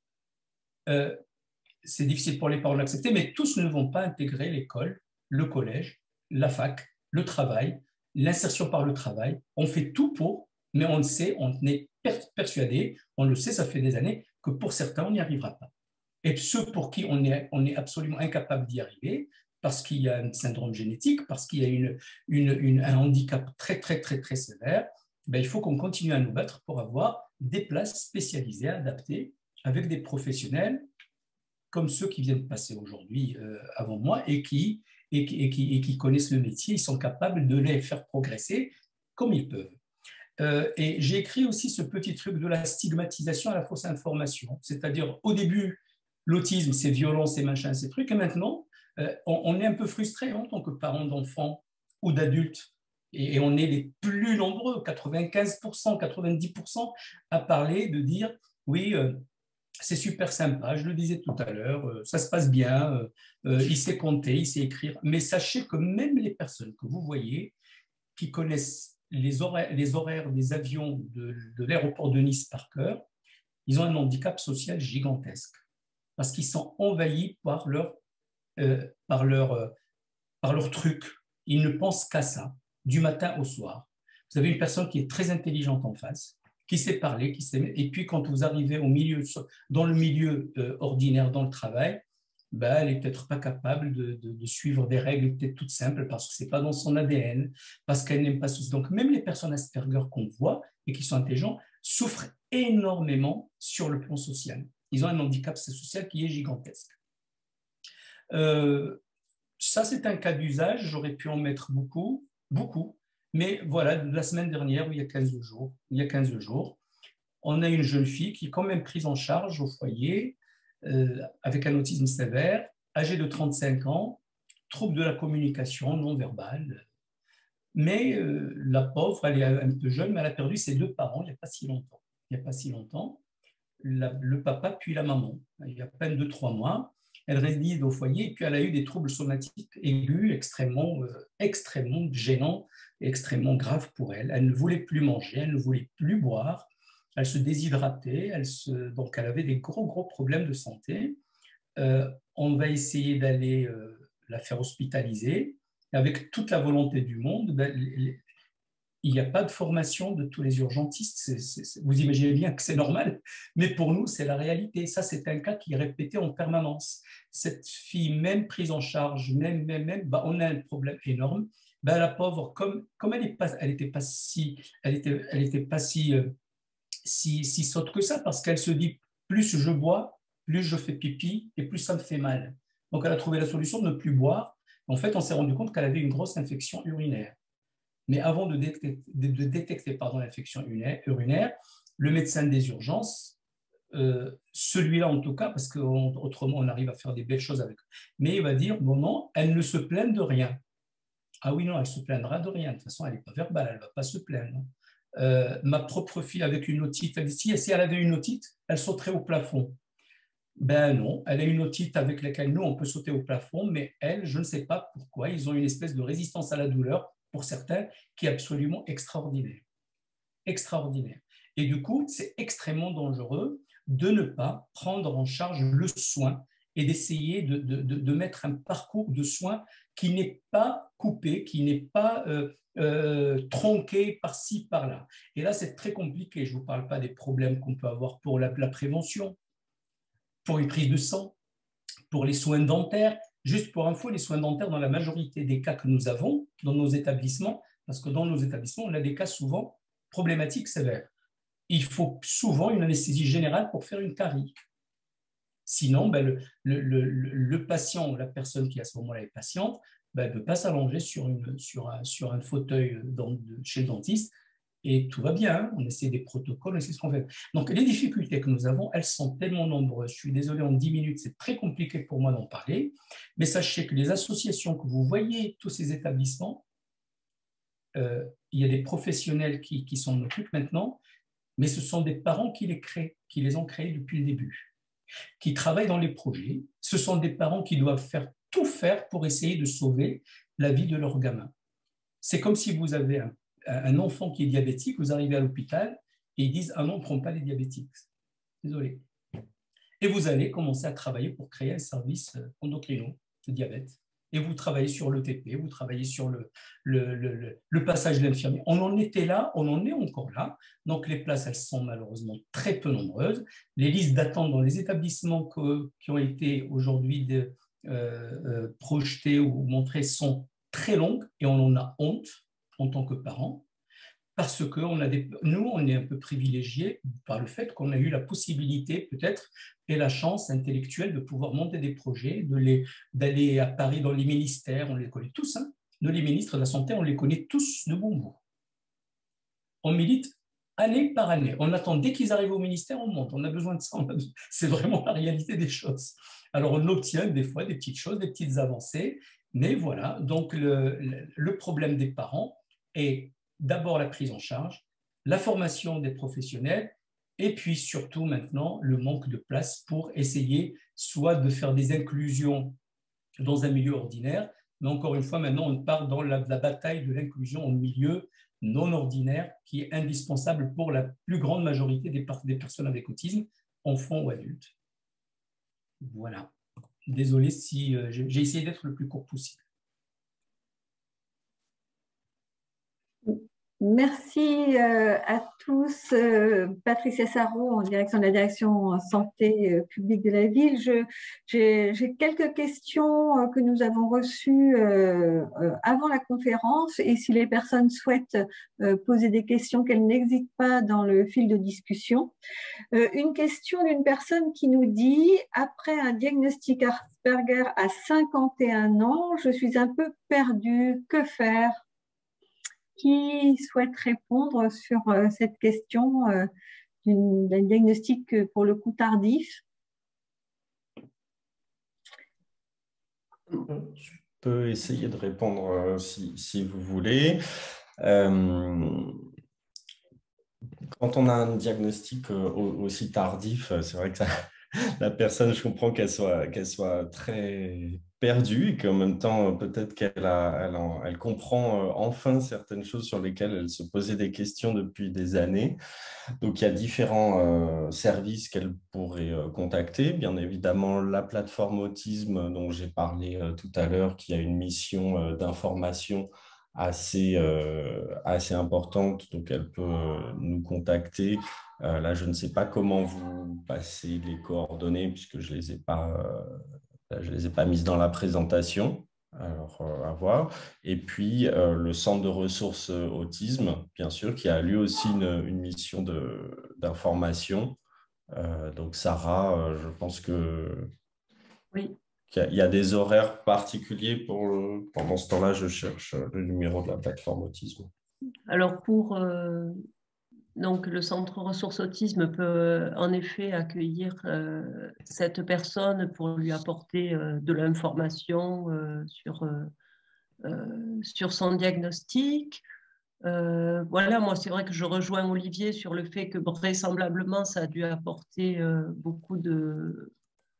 c'est difficile pour les parents d'accepter, mais tous ne vont pas intégrer l'école, le collège, la fac, le travail, l'insertion par le travail. On fait tout pour, mais on le sait, on est persuadé, on le sait, ça fait des années, que pour certains, on n'y arrivera pas. Et ceux pour qui on est absolument incapable d'y arriver, parce qu'il y a un syndrome génétique, parce qu'il y a un handicap très, très, très, très sévère, ben, il faut qu'on continue à nous battre pour avoir des places spécialisées, adaptées, avec des professionnels comme ceux qui viennent passer aujourd'hui avant moi et qui connaissent le métier, ils sont capables de les faire progresser comme ils peuvent. Et j'ai écrit aussi ce petit truc de la stigmatisation à la fausse information, c'est-à-dire au début, l'autisme, c'est violent, c'est machin, ces trucs, et maintenant, on est un peu frustré en tant que parents d'enfants ou d'adultes, et on est les plus nombreux, 95%, 90%, à parler, de dire, oui, c'est super sympa, je le disais tout à l'heure, ça se passe bien, il sait compter, il sait écrire, mais sachez que même les personnes que vous voyez, qui connaissent les horaires des avions de l'aéroport de Nice par cœur, ils ont un handicap social gigantesque, parce qu'ils sont envahis par leur truc. Ils ne pensent qu'à ça, du matin au soir. Vous avez une personne qui est très intelligente en face, qui sait parler, et puis quand vous arrivez dans le milieu ordinaire, dans le travail, ben, elle n'est peut-être pas capable de suivre des règles peut-être toutes simples parce que ce n'est pas dans son ADN, parce qu'elle n'aime pas ceci. Donc même les personnes Asperger qu'on voit et qui sont intelligents souffrent énormément sur le plan social. Ils ont un handicap social qui est gigantesque. Ça, c'est un cas d'usage. J'aurais pu en mettre beaucoup, mais voilà, la semaine dernière, il y a 15 jours, on a une jeune fille qui est quand même prise en charge au foyer avec un autisme sévère, âgée de 35 ans, trouble de la communication non verbale. Mais la pauvre, elle est un peu jeune, mais elle a perdu ses deux parents il n'y a pas si longtemps. Le papa puis la maman. Il y a à peine 2-3 mois. Elle réside au foyer et puis elle a eu des troubles somatiques aigus extrêmement gênants, extrêmement graves pour elle. Elle ne voulait plus manger, elle ne voulait plus boire, elle se déshydratait, donc elle avait des gros problèmes de santé. On va essayer d'aller la faire hospitaliser. Avec toute la volonté du monde, il n'y a pas de formation de tous les urgentistes. Vous imaginez bien que c'est normal, mais pour nous, c'est la réalité. Ça, c'est un cas qui est répété en permanence. Cette fille, même prise en charge, on a un problème énorme. La pauvre, comme elle n'était pas si sotte que ça, parce qu'elle se dit, plus je bois, plus je fais pipi et plus ça me fait mal. Donc, elle a trouvé la solution de ne plus boire. En fait, on s'est rendu compte qu'elle avait une grosse infection urinaire. Mais avant de détecter l'infection urinaire, le médecin des urgences, celui-là en tout cas, parce qu'autrement on arrive à faire des belles choses avec, mais il va dire, bon non, elle ne se plaint de rien. Ah oui, non, elle se plaindra de rien. De toute façon, elle n'est pas verbale, elle ne va pas se plaindre. Ma propre fille avec une otite, elle dit, si elle avait une otite, elle sauterait au plafond. Ben non, elle a une otite avec laquelle nous, on peut sauter au plafond, mais elle, je ne sais pas pourquoi, ils ont une espèce de résistance à la douleur, pour certains, qui est absolument extraordinaire. Extraordinaire. Et du coup, c'est extrêmement dangereux de ne pas prendre en charge le soin et d'essayer de mettre un parcours de soins qui n'est pas coupé, qui n'est pas tronqué par-ci, par-là. Et là, c'est très compliqué. Je ne vous parle pas des problèmes qu'on peut avoir pour la prévention, pour les prises de sang, pour les soins dentaires. Juste pour info, les soins dentaires, dans la majorité des cas que nous avons dans nos établissements, parce que dans nos établissements, on a des cas souvent problématiques sévères. Il faut souvent une anesthésie générale pour faire une carie. Sinon, ben, le patient, la personne qui à ce moment-là est patiente, ben, ne peut pas s'allonger sur un fauteuil chez le dentiste et tout va bien. Hein. On essaie des protocoles, on essaie ce qu'on fait. Donc, les difficultés que nous avons, elles sont tellement nombreuses. Je suis désolé, en 10 minutes, c'est très compliqué pour moi d'en parler, mais sachez que les associations que vous voyez, tous ces établissements, il y a des professionnels qui s'en occupent maintenant, mais ce sont des parents qui les créent, qui les ont créés depuis le début, qui travaillent dans les projets. Ce sont des parents qui doivent tout faire pour essayer de sauver la vie de leur gamin. C'est comme si vous avez un enfant qui est diabétique, vous arrivez à l'hôpital et ils disent « Ah non, on ne prend pas les diabétiques. » Désolé. Et vous allez commencer à travailler pour créer un service endocrino de diabète. Et vous travaillez sur l'ETP, vous travaillez sur le passage de l'infirmier. On en était là, on en est encore là. Donc, les places, elles sont malheureusement très peu nombreuses. Les listes d'attente dans les établissements qui ont été aujourd'hui projetés ou montrés sont très longues et on en a honte en tant que parents. Parce que nous, on est un peu privilégiés par le fait qu'on a eu la possibilité, peut-être, et la chance intellectuelle de pouvoir monter des projets, d'aller à Paris dans les ministères, on les connaît tous, hein. Nous, les ministres de la Santé, on les connaît tous de bon bout. On milite année par année. On attend, dès qu'ils arrivent au ministère, on monte. On a besoin de ça. C'est vraiment la réalité des choses. Alors, on obtient des fois des petites choses, des petites avancées, mais voilà. Donc, le problème des parents est d'abord la prise en charge, la formation des professionnels et puis surtout maintenant le manque de place pour essayer soit de faire des inclusions dans un milieu ordinaire, mais encore une fois maintenant on part dans la bataille de l'inclusion en milieu non ordinaire qui est indispensable pour la plus grande majorité des personnes avec autisme, enfants ou adultes. Voilà. Désolé si j'ai essayé d'être le plus court possible. Merci à tous. Patricia Sarraud, en direction de la direction santé publique de la ville. J'ai quelques questions que nous avons reçues avant la conférence et si les personnes souhaitent poser des questions, qu'elles n'hésitent pas dans le fil de discussion. Une question d'une personne qui nous dit « Après un diagnostic Asperger à 51 ans, je suis un peu perdue. Que faire ?» Qui souhaite répondre sur cette question d'un diagnostic pour le coup tardif? Je peux essayer de répondre si vous voulez. Quand on a un diagnostic aussi tardif, c'est vrai que la personne, je comprends qu'elle soit très perdue et qu'en même temps, peut-être qu'elle comprend enfin certaines choses sur lesquelles elle se posait des questions depuis des années. Donc, il y a différents services qu'elle pourrait contacter. Bien évidemment, la plateforme autisme dont j'ai parlé tout à l'heure, qui a une mission d'information assez importante, donc elle peut nous contacter. Là, je ne sais pas comment vous passez les coordonnées puisque je ne les ai pas mises dans la présentation. Alors, à voir. Et puis, le centre de ressources autisme, bien sûr, qui a lui aussi une mission d'information. Donc, Sarah, je pense que Oui. il y a des horaires particuliers pendant ce temps-là, je cherche le numéro de la plateforme autisme. Alors, donc, le centre ressources autisme peut en effet accueillir cette personne pour lui apporter de l'information sur son diagnostic. Voilà, moi, c'est vrai que je rejoins Olivier sur le fait que vraisemblablement, ça a dû apporter beaucoup de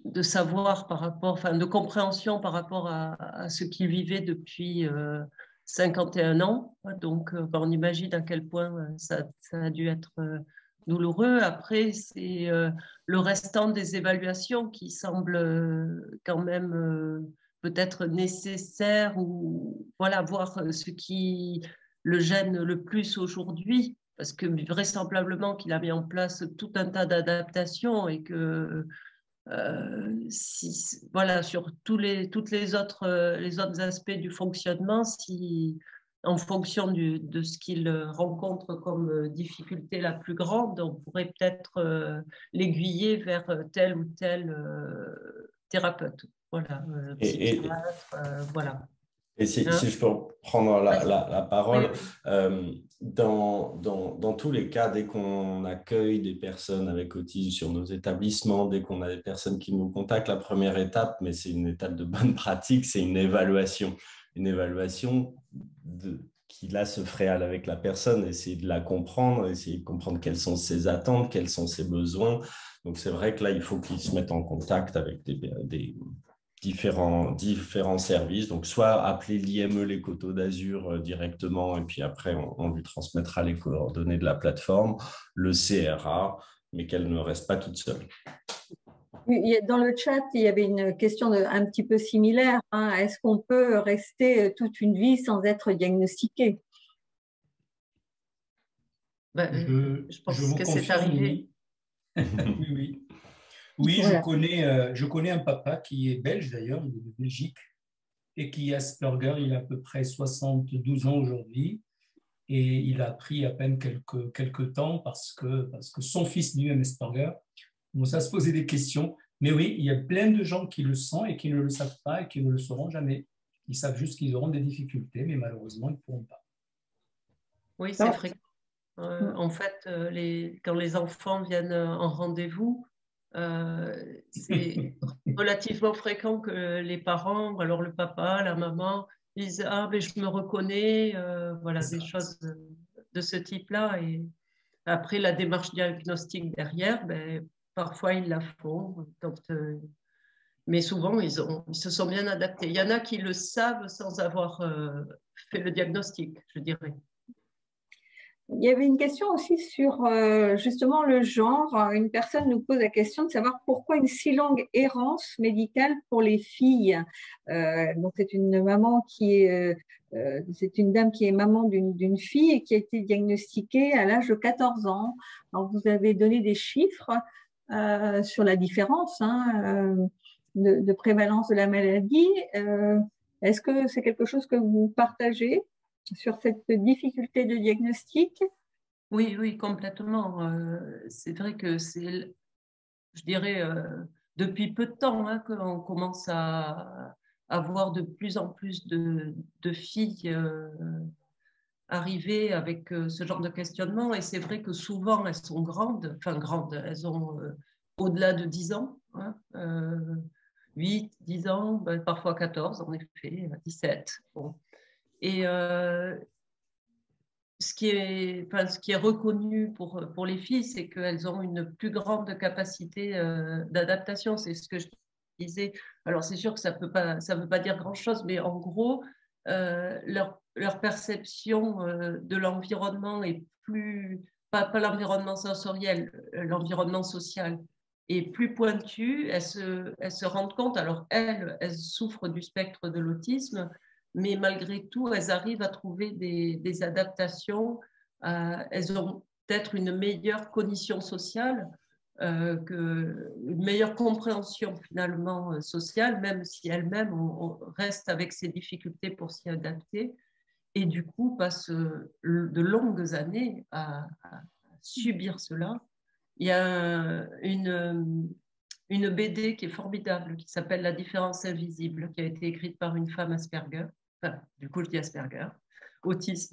de savoir par rapport, enfin de compréhension par rapport à ce qu'il vivait depuis 51 ans. Donc, on imagine à quel point ça a dû être douloureux. Après, c'est le restant des évaluations qui semblent quand même peut-être nécessaires, ou voilà, voir ce qui le gêne le plus aujourd'hui, parce que vraisemblablement qu'il a mis en place tout un tas d'adaptations et que voilà, sur toutes les autres aspects du fonctionnement, si en fonction de ce qu'il rencontre comme difficulté la plus grande, on pourrait peut-être l'aiguiller vers tel ou tel thérapeute. Voilà, psychiatre, voilà. Et si Hein? je peux prendre la parole, Oui. dans tous les cas, dès qu'on accueille des personnes avec autisme sur nos établissements, dès qu'on a des personnes qui nous contactent, la première étape, mais c'est une étape de bonne pratique, c'est une évaluation. Une évaluation qui là se ferait avec la personne, essayer de la comprendre, essayer de comprendre quelles sont ses attentes, quels sont ses besoins. Donc c'est vrai que là, il faut qu'ils se mettent en contact avec des différents services. Donc, soit appeler l'IME Les Coteaux d'Azur directement, et puis après, on lui transmettra les coordonnées de la plateforme, le CRA, mais qu'elle ne reste pas toute seule. Dans le chat, il y avait une question un petit peu similaire. Hein. Est-ce qu'on peut rester toute une vie sans être diagnostiqué? Je pense que c'est arrivé. Oui, oui. Oui, voilà. Je connais un papa qui est belge d'ailleurs, il est de Belgique, et qui a Asperger. Il a à peu près 72 ans aujourd'hui, et il a pris à peine quelques temps parce que son fils lui-même Asperger. Bon, ça se posait des questions, mais oui, il y a plein de gens qui le sentent et qui ne le savent pas et qui ne le sauront jamais. Ils savent juste qu'ils auront des difficultés, mais malheureusement, ils ne pourront pas. Oui, c'est fréquent. En fait, quand les enfants viennent en rendez-vous, c'est relativement fréquent que les parents, alors le papa, la maman, disent « Ah, mais je me reconnais », voilà, des choses de ce type-là. Et après, la démarche diagnostique derrière, parfois ils la font. Mais souvent, ils se sont bien adaptés. Il y en a qui le savent sans avoir fait le diagnostic, je dirais. Il y avait une question aussi sur justement le genre. Une personne nous pose la question de savoir pourquoi une si longue errance médicale pour les filles. Donc c'est une maman c'est une dame qui est maman d'une fille et qui a été diagnostiquée à l'âge de 14 ans. Alors vous avez donné des chiffres sur la différence de prévalence de la maladie. Est-ce que c'est quelque chose que vous partagez sur cette difficulté de diagnostic? Oui, oui, complètement. C'est vrai que c'est, je dirais, depuis peu de temps qu'on commence à avoir de plus en plus de filles arriver avec ce genre de questionnement. Et c'est vrai que souvent, elles sont grandes, elles ont au-delà de 10 ans, 8, 10 ans, parfois 14, en effet, 17. Bon. Et ce qui est reconnu pour les filles, c'est qu'elles ont une plus grande capacité d'adaptation. C'est ce que je disais. Alors, c'est sûr que ça veut pas dire grand-chose, mais en gros, leur perception de l'environnement est plus, pas l'environnement sensoriel, l'environnement social est plus pointue. Elles se rendent compte, alors elles souffrent du spectre de l'autisme, mais malgré tout, elles arrivent à trouver des adaptations. Elles ont peut-être une meilleure cognition sociale, une meilleure compréhension finalement sociale, même si elles-mêmes restent avec ces difficultés pour s'y adapter, et du coup passent de longues années à subir cela. Il y a une BD qui est formidable, qui s'appelle « La différence invisible », qui a été écrite par une femme Asperger. Enfin, du coup, je dis Asperger, autiste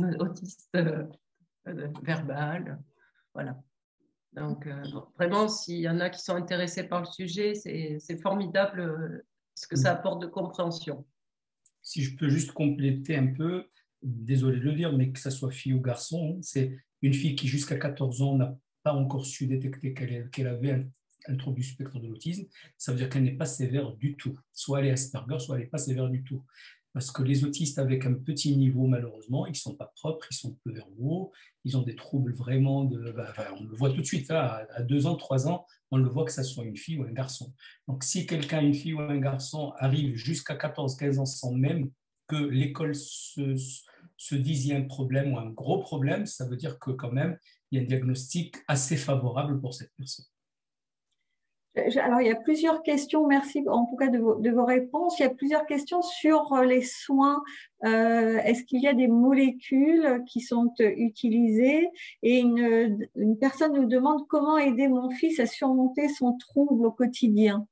verbal, voilà. Donc, vraiment, s'il y en a qui sont intéressés par le sujet, c'est formidable ce que ça apporte de compréhension. Si je peux juste compléter un peu, désolé de le dire, mais que ça soit fille ou garçon, c'est une fille qui jusqu'à 14 ans n'a pas encore su détecter qu'elle avait un trouble du spectre de l'autisme, ça veut dire qu'elle n'est pas sévère du tout. Soit elle est Asperger, soit elle n'est pas sévère du tout. Parce que les autistes avec un petit niveau, malheureusement, ils ne sont pas propres, ils sont peu verbaux, ils ont des troubles vraiment on le voit tout de suite, là, à 2 ans, 3 ans, on le voit que ça soit une fille ou un garçon. Donc, si quelqu'un, une fille ou un garçon, arrive jusqu'à 14, 15 ans sans même que l'école se dise il y a un problème ou un gros problème, ça veut dire que quand même, il y a un diagnostic assez favorable pour cette personne. Alors, il y a plusieurs questions, merci en tout cas de vos réponses. Il y a plusieurs questions sur les soins. Est-ce qu'il y a des molécules qui sont utilisées? Et une personne nous demande comment aider mon fils à surmonter son trouble au quotidien.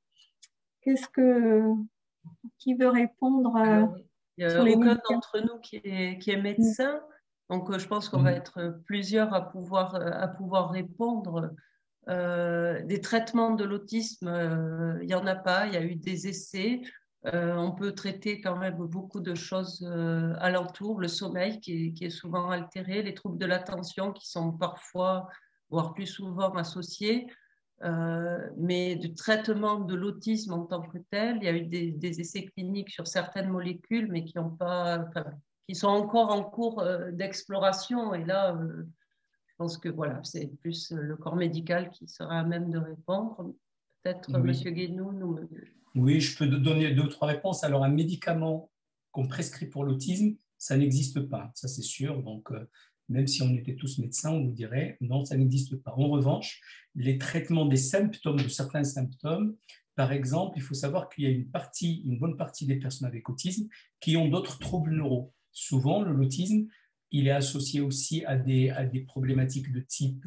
Qui veut répondre il n'y a sur les aucun médicaments? d'entre nous qui est médecin, donc je pense qu'on va être plusieurs à pouvoir répondre. Des traitements de l'autisme, il n'y en a pas, il y a eu des essais. On peut traiter quand même beaucoup de choses alentour, le sommeil qui est souvent altéré, les troubles de l'attention qui sont parfois, voire plus souvent associés. Mais du traitement de l'autisme en tant que tel, il y a eu des essais cliniques sur certaines molécules, mais qui sont encore en cours d'exploration. Et là, je pense que voilà, c'est plus le corps médical qui sera à même de répondre. Peut-être Oui. M. Guénou. Oui, je peux donner 2 ou 3 réponses. Alors, un médicament qu'on prescrit pour l'autisme, ça n'existe pas, ça c'est sûr. Donc, même si on était tous médecins, on vous dirait non, ça n'existe pas. En revanche, les traitements des symptômes, de certains symptômes, par exemple, il faut savoir qu'il y a une bonne partie des personnes avec autisme qui ont d'autres troubles neuraux. Souvent, l'autisme, il est associé aussi à des problématiques de type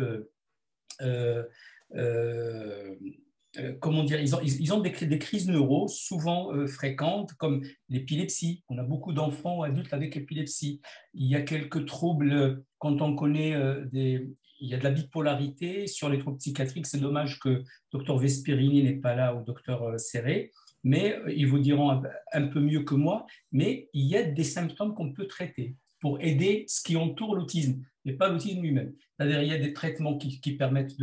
comment dire, ils ont des crises neuro souvent fréquentes, comme l'épilepsie. On a beaucoup d'enfants ou adultes avec épilepsie. Il y a quelques troubles, quand on connaît il y a de la bipolarité. Sur les troubles psychiatriques, c'est dommage que Dr Vesperini n'est pas là, ou Dr Serré, mais ils vous diront un peu mieux que moi, mais il y a des symptômes qu'on peut traiter pour aider ce qui entoure l'autisme, mais pas l'autisme lui-même. C'est-à-dire il y a des traitements qui permettent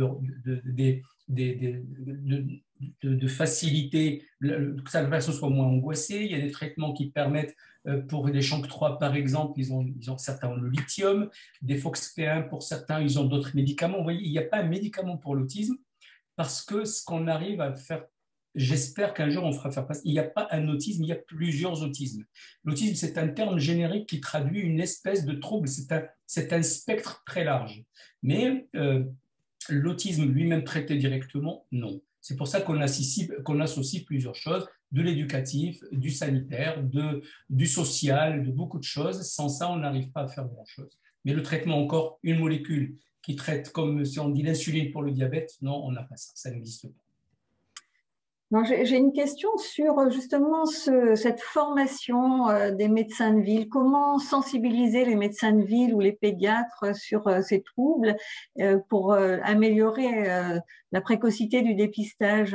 de faciliter que la personne soit moins angoissée. Il y a des traitements qui permettent, pour les Shank 3 par exemple, certains ont le lithium, des FOXP1 pour certains, ils ont d'autres médicaments. Vous voyez, il n'y a pas un médicament pour l'autisme parce que ce qu'on arrive à faire, j'espère qu'un jour on fera faire passer, il n'y a pas un autisme, il y a plusieurs autismes. L'autisme, c'est un terme générique qui traduit une espèce de trouble, c'est un spectre très large. Mais l'autisme lui-même traité directement, non. C'est pour ça qu'on associe plusieurs choses, de l'éducatif, du sanitaire, du social, de beaucoup de choses. Sans ça, on n'arrive pas à faire grand-chose. Mais le traitement encore, une molécule qui traite, comme si on dit l'insuline pour le diabète, non, on n'a pas ça, ça n'existe pas. J'ai une question sur justement cette formation des médecins de ville. Comment sensibiliser les médecins de ville ou les pédiatres sur ces troubles pour améliorer la précocité du dépistage?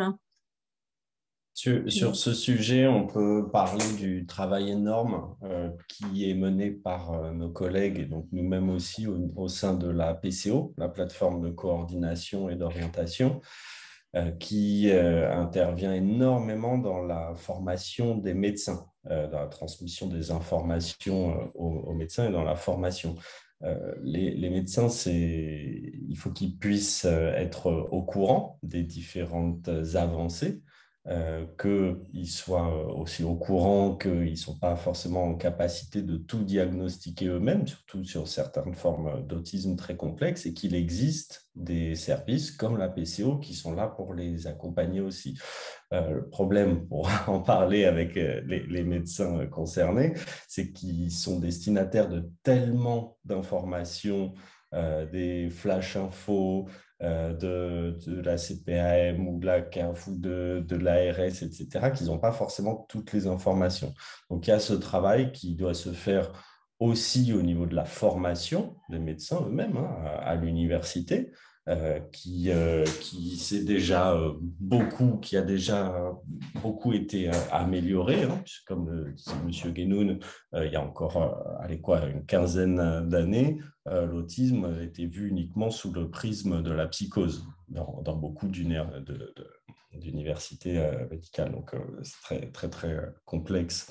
Sur ce sujet, on peut parler du travail énorme qui est mené par nos collègues et donc nous-mêmes aussi au sein de la PCO, la plateforme de coordination et d'orientation, qui intervient énormément dans la formation des médecins, dans la transmission des informations aux médecins et dans la formation. Les médecins, il faut qu'ils puissent être au courant des différentes avancées, qu'ils soient aussi au courant qu'ils ne sont pas forcément en capacité de tout diagnostiquer eux-mêmes, surtout sur certaines formes d'autisme très complexes, et qu'il existe des services comme la PCO qui sont là pour les accompagner aussi. Le problème, pour en parler avec les médecins concernés, c'est qu'ils sont destinataires de tellement d'informations, des flash infos, de la CPAM ou de la CAF ou de l'ARS, etc., qu'ils n'ont pas forcément toutes les informations. Donc, il y a ce travail qui doit se faire aussi au niveau de la formation des médecins eux-mêmes à l'université, qui s'est déjà qui a déjà beaucoup été amélioré, hein, puisque comme disait M. Guénoun, il y a encore allez, quoi, une quinzaine d'années, l'autisme était vu uniquement sous le prisme de la psychose dans beaucoup d'universités médicales. Donc, c'est très, très, très complexe.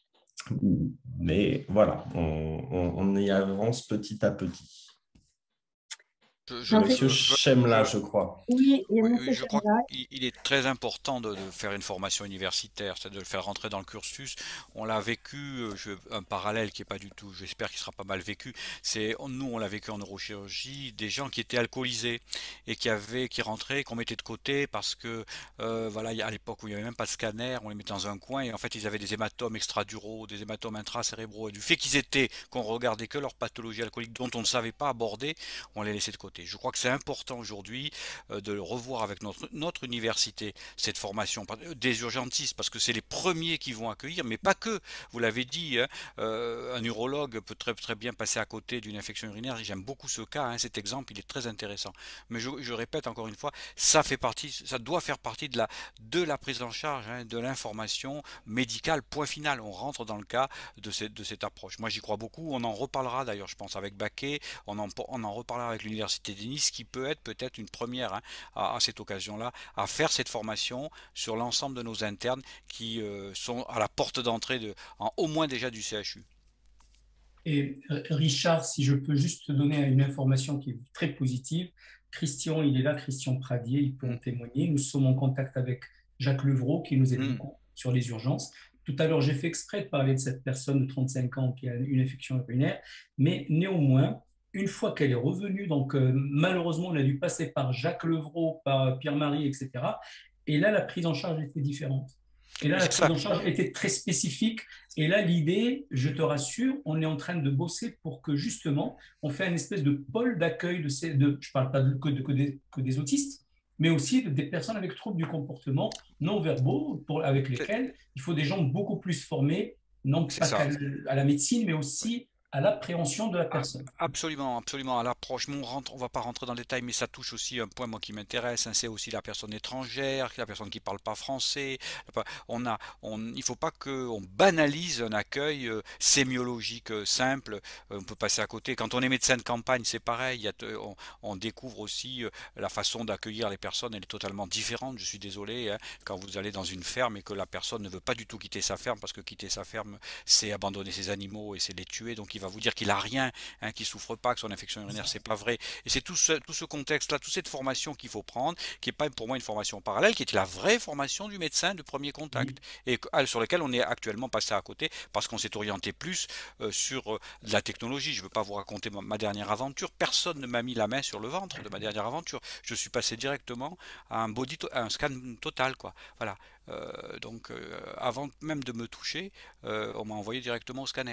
Mais voilà, on y avance petit à petit. Monsieur Chemla, je crois. Oui, il y a Oui, Monsieur je crois Chemla. qu'il est très important de faire une formation universitaire, c'est de le faire rentrer dans le cursus. On l'a vécu, un parallèle qui est pas du tout, j'espère qu'il sera pas mal vécu. Nous, on l'a vécu en neurochirurgie, des gens qui étaient alcoolisés et qui rentraient, qu'on mettait de côté parce que, voilà, à l'époque où il n'y avait même pas de scanner, on les mettait dans un coin et en fait, ils avaient des hématomes extraduraux, des hématomes intracérébraux et du fait qu'on regardait que leur pathologie alcoolique dont on ne savait pas aborder, on les laissait de côté. Je crois que c'est important aujourd'hui de le revoir avec notre université, cette formation des urgentistes, parce que c'est les premiers qui vont accueillir, mais pas que. Vous l'avez dit, hein, un urologue peut très, très bien passer à côté d'une infection urinaire. J'aime beaucoup ce cas, hein, cet exemple, il est très intéressant. Mais je répète encore une fois, ça doit faire partie de la prise en charge, hein, de l'information médicale, point final. On rentre dans le cas de cette approche. Moi, j'y crois beaucoup. On en reparlera d'ailleurs, je pense, avec Baquet. On en reparlera avec l'Université de Nice, qui peut-être une première, hein, à cette occasion-là, à faire cette formation sur l'ensemble de nos internes qui sont à la porte d'entrée au moins déjà du CHU. Et Richard, si je peux juste te donner une information qui est très positive, Christian, il est là, Christian Pradier, il peut en témoigner. Nous sommes en contact avec Jacques Levrault qui nous aide beaucoup sur les urgences. Tout à l'heure, j'ai fait exprès de parler de cette personne de 35 ans qui a une infection urinaire, mais néanmoins, une fois qu'elle est revenue, donc malheureusement, on a dû passer par Jacques Levrault, par Pierre-Marie, etc. Et là, la prise en charge était différente. Et là, la prise en charge était très spécifique. Et là, l'idée, je te rassure, on est en train de bosser pour que justement, on fait une espèce de pôle d'accueil je ne parle pas que des autistes, mais aussi des personnes avec troubles du comportement non verbaux, avec lesquels il faut des gens beaucoup plus formés, non pas qu'à la médecine, mais aussi à l'appréhension de la personne. Absolument, absolument. À l'approche, on ne va pas rentrer dans le détail, mais ça touche aussi un point moi qui m'intéresse, hein, c'est aussi la personne étrangère, la personne qui ne parle pas français. Il ne faut pas qu'on banalise un accueil sémiologique simple. On peut passer à côté. Quand on est médecin de campagne, c'est pareil. On découvre aussi la façon d'accueillir les personnes. Elle est totalement différente. Je suis désolé, hein, quand vous allez dans une ferme et que la personne ne veut pas du tout quitter sa ferme, parce que quitter sa ferme, c'est abandonner ses animaux et c'est les tuer. Donc il va vous dire qu'il a rien, hein, qu'il souffre pas, que son infection urinaire, c'est pas vrai. Et c'est tout ce contexte-là, toute cette formation qu'il faut prendre, qui est pas pour moi une formation parallèle, qui est la vraie formation du médecin de premier contact, et sur lequel on est actuellement passé à côté parce qu'on s'est orienté plus sur de la technologie. Je veux pas vous raconter ma dernière aventure. Personne ne m'a mis la main sur le ventre de ma dernière aventure. Je suis passé directement à un scan total, quoi. Voilà. Donc avant même de me toucher, on m'a envoyé directement au scanner.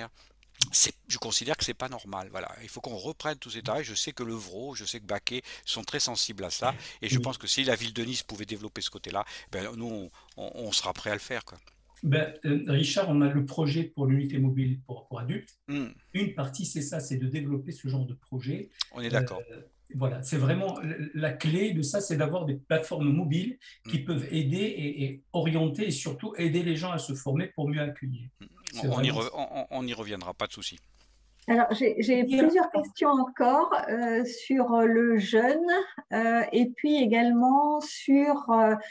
Je considère que c'est pas normal. Voilà, il faut qu'on reprenne tous ces travaux. Je sais que Levrault, je sais que Baquet sont très sensibles à ça, et je pense que si la ville de Nice pouvait développer ce côté-là, ben, nous on sera prêt à le faire, quoi. Ben, Richard, on a le projet pour l'unité mobile pour adultes. Une partie, c'est ça, c'est de développer ce genre de projet. On est d'accord. Voilà, c'est vraiment la clé de ça, c'est d'avoir des plateformes mobiles qui peuvent aider et orienter et surtout aider les gens à se former pour mieux accueillir. On y reviendra, pas de souci. Alors, j'ai plusieurs questions encore sur le jeûne et puis également sur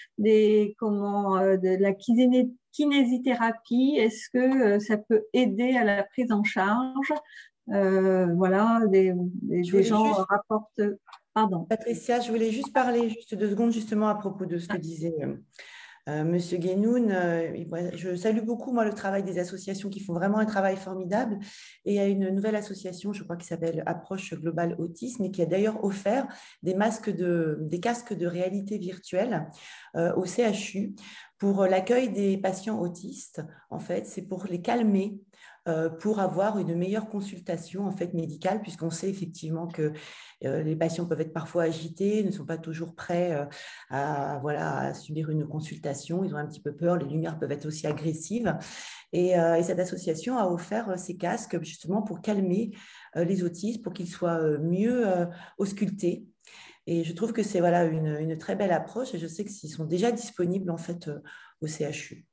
de la kinésithérapie. Est-ce que ça peut aider à la prise en charge? Voilà, des gens rapportent… Pardon. Patricia, je voulais juste parler 2 secondes justement à propos de ce que disait Monsieur Guénoun. Je salue beaucoup moi le travail des associations qui font vraiment un travail formidable, et il y a une nouvelle association, je crois, qui s'appelle Approche Globale Autisme, et qui a d'ailleurs offert des casques de réalité virtuelle au CHU pour l'accueil des patients autistes. En fait, c'est pour les calmer, pour avoir une meilleure consultation en fait médicale, puisqu'on sait effectivement que les patients peuvent être parfois agités, ne sont pas toujours prêts à subir une consultation, ils ont un petit peu peur, les lumières peuvent être aussi agressives. Et cette association a offert ces casques justement pour calmer les autistes, pour qu'ils soient mieux auscultés. Et je trouve que c'est voilà, une très belle approche et je sais qu'ils sont déjà disponibles en fait au CHU.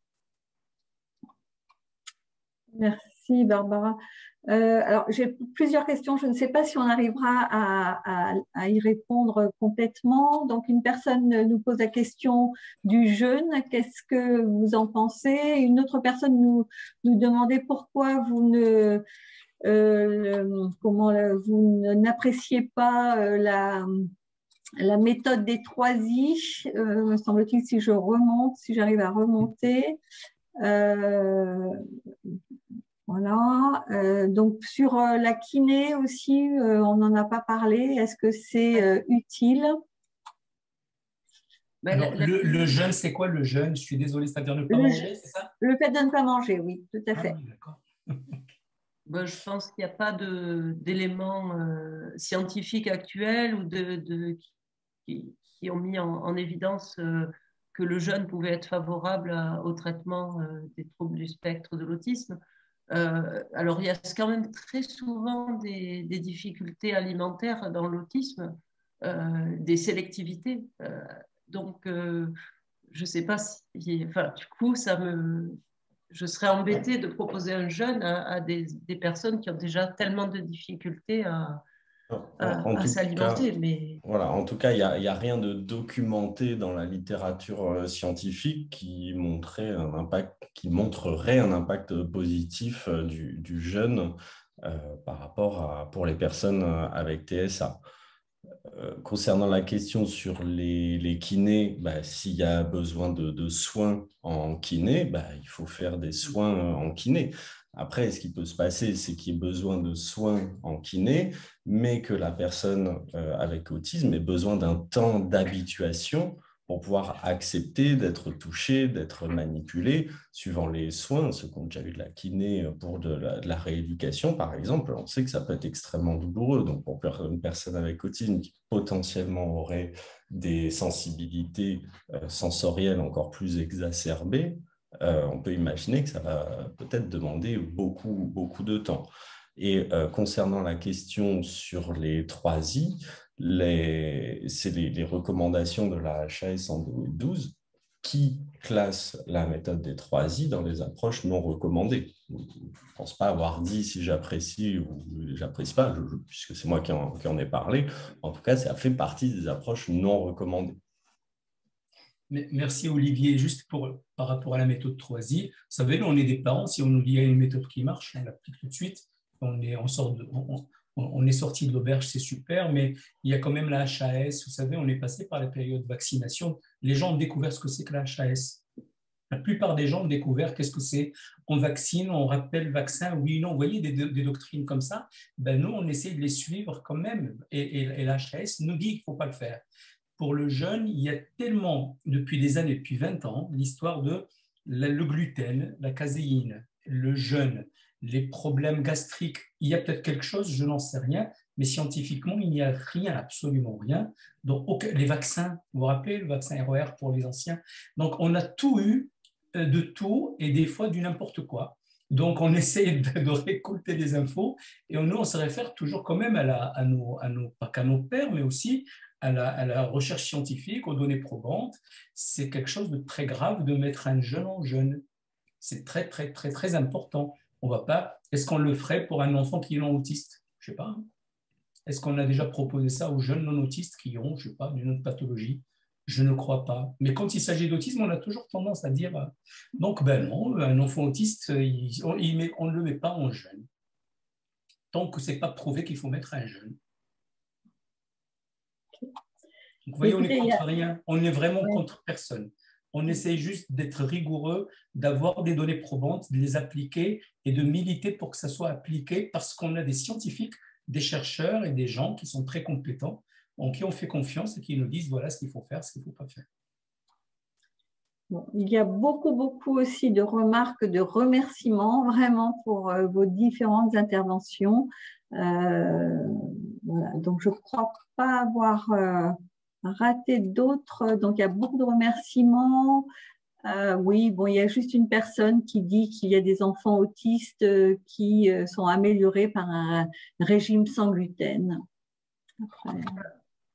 Merci Barbara. Alors, j'ai plusieurs questions. Je ne sais pas si on arrivera à y répondre complètement. Donc, une personne nous pose la question du jeûne. Qu'est-ce que vous en pensez? Une autre personne nous demandait pourquoi vous n'appréciez pas la méthode des 3 I, me semble-t-il, si j'arrive à remonter. Voilà. Donc, sur la kiné aussi, on n'en a pas parlé. Est-ce que c'est utile? Alors, le jeûne, c'est quoi le jeûne? Je suis désolée, c'est-à-dire ne pas manger, c'est ça? Le fait de ne pas manger, oui, tout à fait. Ah, d'accord. Ben, je pense qu'il n'y a pas d'éléments scientifiques actuels ou qui ont mis en évidence que le jeûne pouvait être favorable au traitement des troubles du spectre de l'autisme. Alors, il y a quand même très souvent des difficultés alimentaires dans l'autisme, des sélectivités. Donc, je ne sais pas si... Enfin, du coup, je serais embêtée de proposer un jeûne à des personnes qui ont déjà tellement de difficultés à s'alimenter. Mais... Voilà, en tout cas, il n'y a rien de documenté dans la littérature scientifique qui montrerait un impact positif du jeûne par rapport pour les personnes avec TSA. Concernant la question sur les kinés, s'il y a besoin de soins en kiné, il faut faire des soins en kiné. Après, ce qui peut se passer, c'est qu'il y ait besoin de soins en kiné, mais que la personne avec autisme ait besoin d'un temps d'habituation pour pouvoir accepter d'être touché, d'être manipulé, suivant les soins. Ceux qui ont déjà eu de la kiné pour de la rééducation, par exemple, on sait que ça peut être extrêmement douloureux. Donc, pour une personne avec autisme qui potentiellement aurait des sensibilités sensorielles encore plus exacerbées, on peut imaginer que ça va peut-être demander beaucoup, beaucoup de temps. Et concernant la question sur les 3 I, c'est les recommandations de la HAS en 2012 qui classent la méthode des 3 I dans les approches non recommandées. Je ne pense pas avoir dit si j'apprécie ou j'apprécie pas, puisque c'est moi qui en ai parlé. En tout cas, ça fait partie des approches non recommandées. Merci Olivier. Juste par rapport à la méthode 3I, vous savez, nous, on est des parents, si on nous dit qu'il y a une méthode qui marche, on l'applique tout de suite. On est sorti de l'auberge, c'est super, mais il y a quand même la HAS. Vous savez, on est passé par la période de vaccination. Les gens ont découvert ce que c'est que la HAS. La plupart des gens ont découvert qu'est-ce que c'est. On vaccine, on rappelle vaccin, oui, non. Vous voyez des doctrines comme ça. Nous, on essaie de les suivre quand même. Et la HAS nous dit qu'il ne faut pas le faire. Pour le jeûne, il y a tellement, depuis des années, depuis 20 ans, l'histoire de le gluten, la caséine, le jeûne, les problèmes gastriques. Il y a peut-être quelque chose, je n'en sais rien, mais scientifiquement, il n'y a rien, absolument rien. Donc, les vaccins, vous vous rappelez, le vaccin RER pour les anciens. Donc, on a tout eu, de tout, et des fois du n'importe quoi. Donc, on essaie de récolter des infos, et nous, on se réfère toujours quand même pas qu'à nos pairs, mais aussi à la recherche scientifique, aux données probantes. C'est quelque chose de très grave de mettre un jeune en jeûne. C'est très, très, très, très important. On va pas. Est-ce qu'on le ferait pour un enfant qui est non autiste? Je ne sais pas. Est-ce qu'on a déjà proposé ça aux jeunes non autistes qui ont, je ne sais pas, d'une autre pathologie? Je ne crois pas. Mais quand il s'agit d'autisme, on a toujours tendance à dire donc, non, un enfant autiste, on ne le met pas en jeûne. Tant que ce n'est pas prouvé qu'il faut mettre un jeûne. Donc, vous voyez, on est contre rien. On est vraiment contre personne. On essaie juste d'être rigoureux, d'avoir des données probantes, de les appliquer et de militer pour que ça soit appliqué parce qu'on a des scientifiques, des chercheurs et des gens qui sont très compétents, en qui on fait confiance et qui nous disent voilà ce qu'il faut faire, ce qu'il ne faut pas faire. Bon, il y a beaucoup, beaucoup aussi de remarques, de remerciements vraiment pour vos différentes interventions. Voilà. Donc, je ne crois pas avoir raté d'autres. Donc, il y a beaucoup de remerciements. Oui, bon, il y a juste une personne qui dit qu'il y a des enfants autistes qui sont améliorés par un régime sans gluten. Après...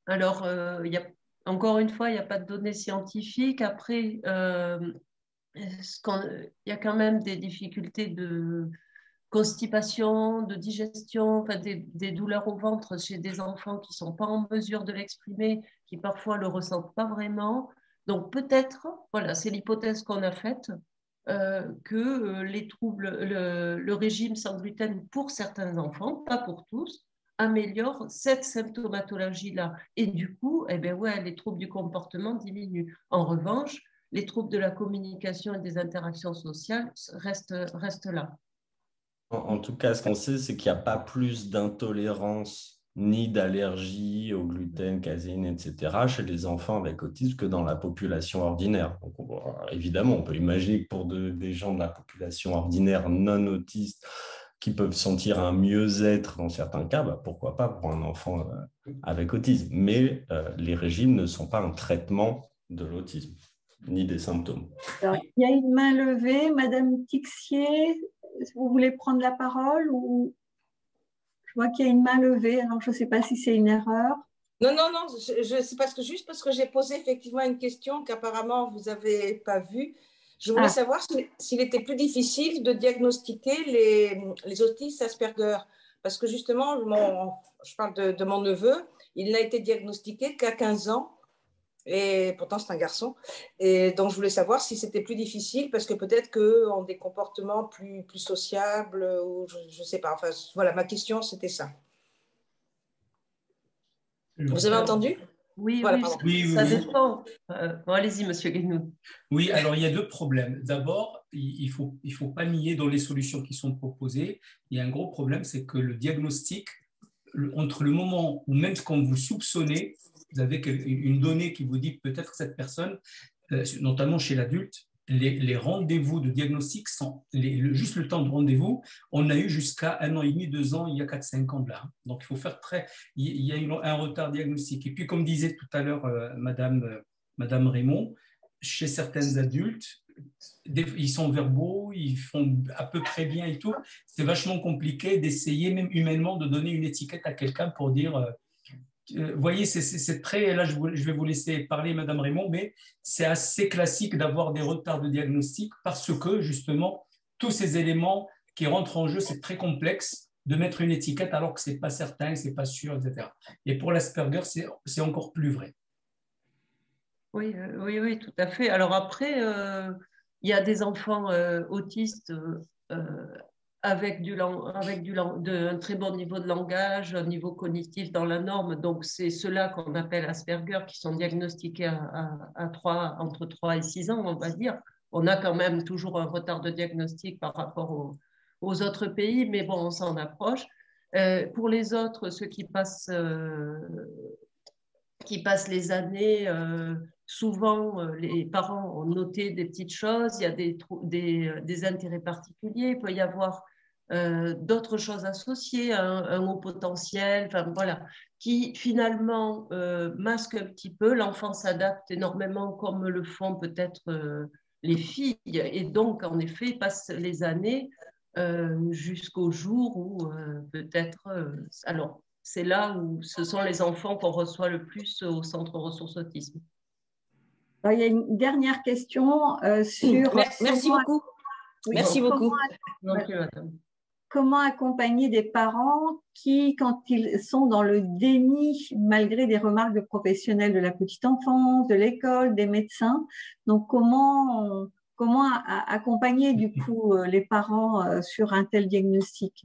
Alors, encore une fois, il n'y a pas de données scientifiques. Après, il y a quand même des difficultés de constipation, de digestion, enfin des douleurs au ventre chez des enfants qui ne sont pas en mesure de l'exprimer, qui parfois ne le ressentent pas vraiment. Donc peut-être, voilà, c'est l'hypothèse qu'on a faite, que les troubles, le régime sans gluten pour certains enfants, pas pour tous, améliore cette symptomatologie-là. Et du coup, eh ben ouais, les troubles du comportement diminuent. En revanche, les troubles de la communication et des interactions sociales restent là. En tout cas, ce qu'on sait, c'est qu'il n'y a pas plus d'intolérance ni d'allergie au gluten, caséine, etc. chez les enfants avec autisme que dans la population ordinaire. Donc, évidemment, on peut imaginer que pour des gens de la population ordinaire non autistes qui peuvent sentir un mieux-être dans certains cas, bah, pourquoi pas pour un enfant avec autisme. Mais les régimes ne sont pas un traitement de l'autisme, ni des symptômes. Alors, il y a une main levée, Madame Tixier, vous voulez prendre la parole ou... Je vois qu'il y a une main levée, alors je ne sais pas si c'est une erreur. Non, c'est juste parce que j'ai posé effectivement une question qu'apparemment vous n'avez pas vue. Je voulais savoir s'il était plus difficile de diagnostiquer les autistes Asperger. Parce que justement, je parle de mon neveu, il n'a été diagnostiqué qu'à 15 ans. Et pourtant, c'est un garçon. Et donc, je voulais savoir si c'était plus difficile parce que peut-être qu'eux ont des comportements plus sociables ou je ne sais pas. Enfin, voilà, ma question, c'était ça. Vous avez entendu? Oui, voilà, oui, ça dépend. Bon, allez-y, monsieur Guénou. Oui, alors il y a deux problèmes. D'abord, il faut pas nier dans les solutions qui sont proposées. Il y a un gros problème, c'est que le diagnostic, entre le moment où même quand vous soupçonnez, vous avez une donnée qui vous dit peut-être que cette personne, notamment chez l'adulte, les rendez-vous de diagnostic sont, juste le temps de rendez-vous, on a eu jusqu'à 1 an et demi, 2 ans, il y a 4-5 ans de là. Donc, il faut faire il y a un retard diagnostique. Et puis, comme disait tout à l'heure Madame Raymond, chez certains adultes, ils sont verbaux, ils font à peu près bien et tout. C'est vachement compliqué d'essayer, même humainement, de donner une étiquette à quelqu'un pour dire... Vous voyez, c'est très... Là, je vais vous laisser parler, Madame Raymond, mais c'est assez classique d'avoir des retards de diagnostic parce que, justement, tous ces éléments qui rentrent en jeu, c'est très complexe de mettre une étiquette alors que ce n'est pas certain, ce n'est pas sûr, etc. Et pour l'Asperger, c'est encore plus vrai. Oui, tout à fait. Alors après, il y a des enfants autistes avec un très bon niveau de langage, un niveau cognitif dans la norme. Donc, c'est ceux-là qu'on appelle Asperger qui sont diagnostiqués entre 3 et 6 ans, on va dire. On a quand même toujours un retard de diagnostic par rapport aux autres pays, mais bon, on s'en approche. Pour les autres, ceux qui passent les années, souvent les parents ont noté des petites choses, il y a des intérêts particuliers, il peut y avoir d'autres choses associées, un haut potentiel, enfin voilà, qui finalement masquent un petit peu. L'enfant s'adapte énormément comme le font peut-être les filles, et donc en effet passent les années jusqu'au jour où peut-être... alors, c'est là où ce sont les enfants qu'on reçoit le plus au centre ressources autisme. Alors, il y a une dernière question sur... Merci beaucoup. Oui, merci beaucoup. Comment accompagner des parents qui, quand ils sont dans le déni, malgré des remarques de professionnels de la petite enfance, de l'école, des médecins, donc comment accompagner du coup les parents sur un tel diagnostic?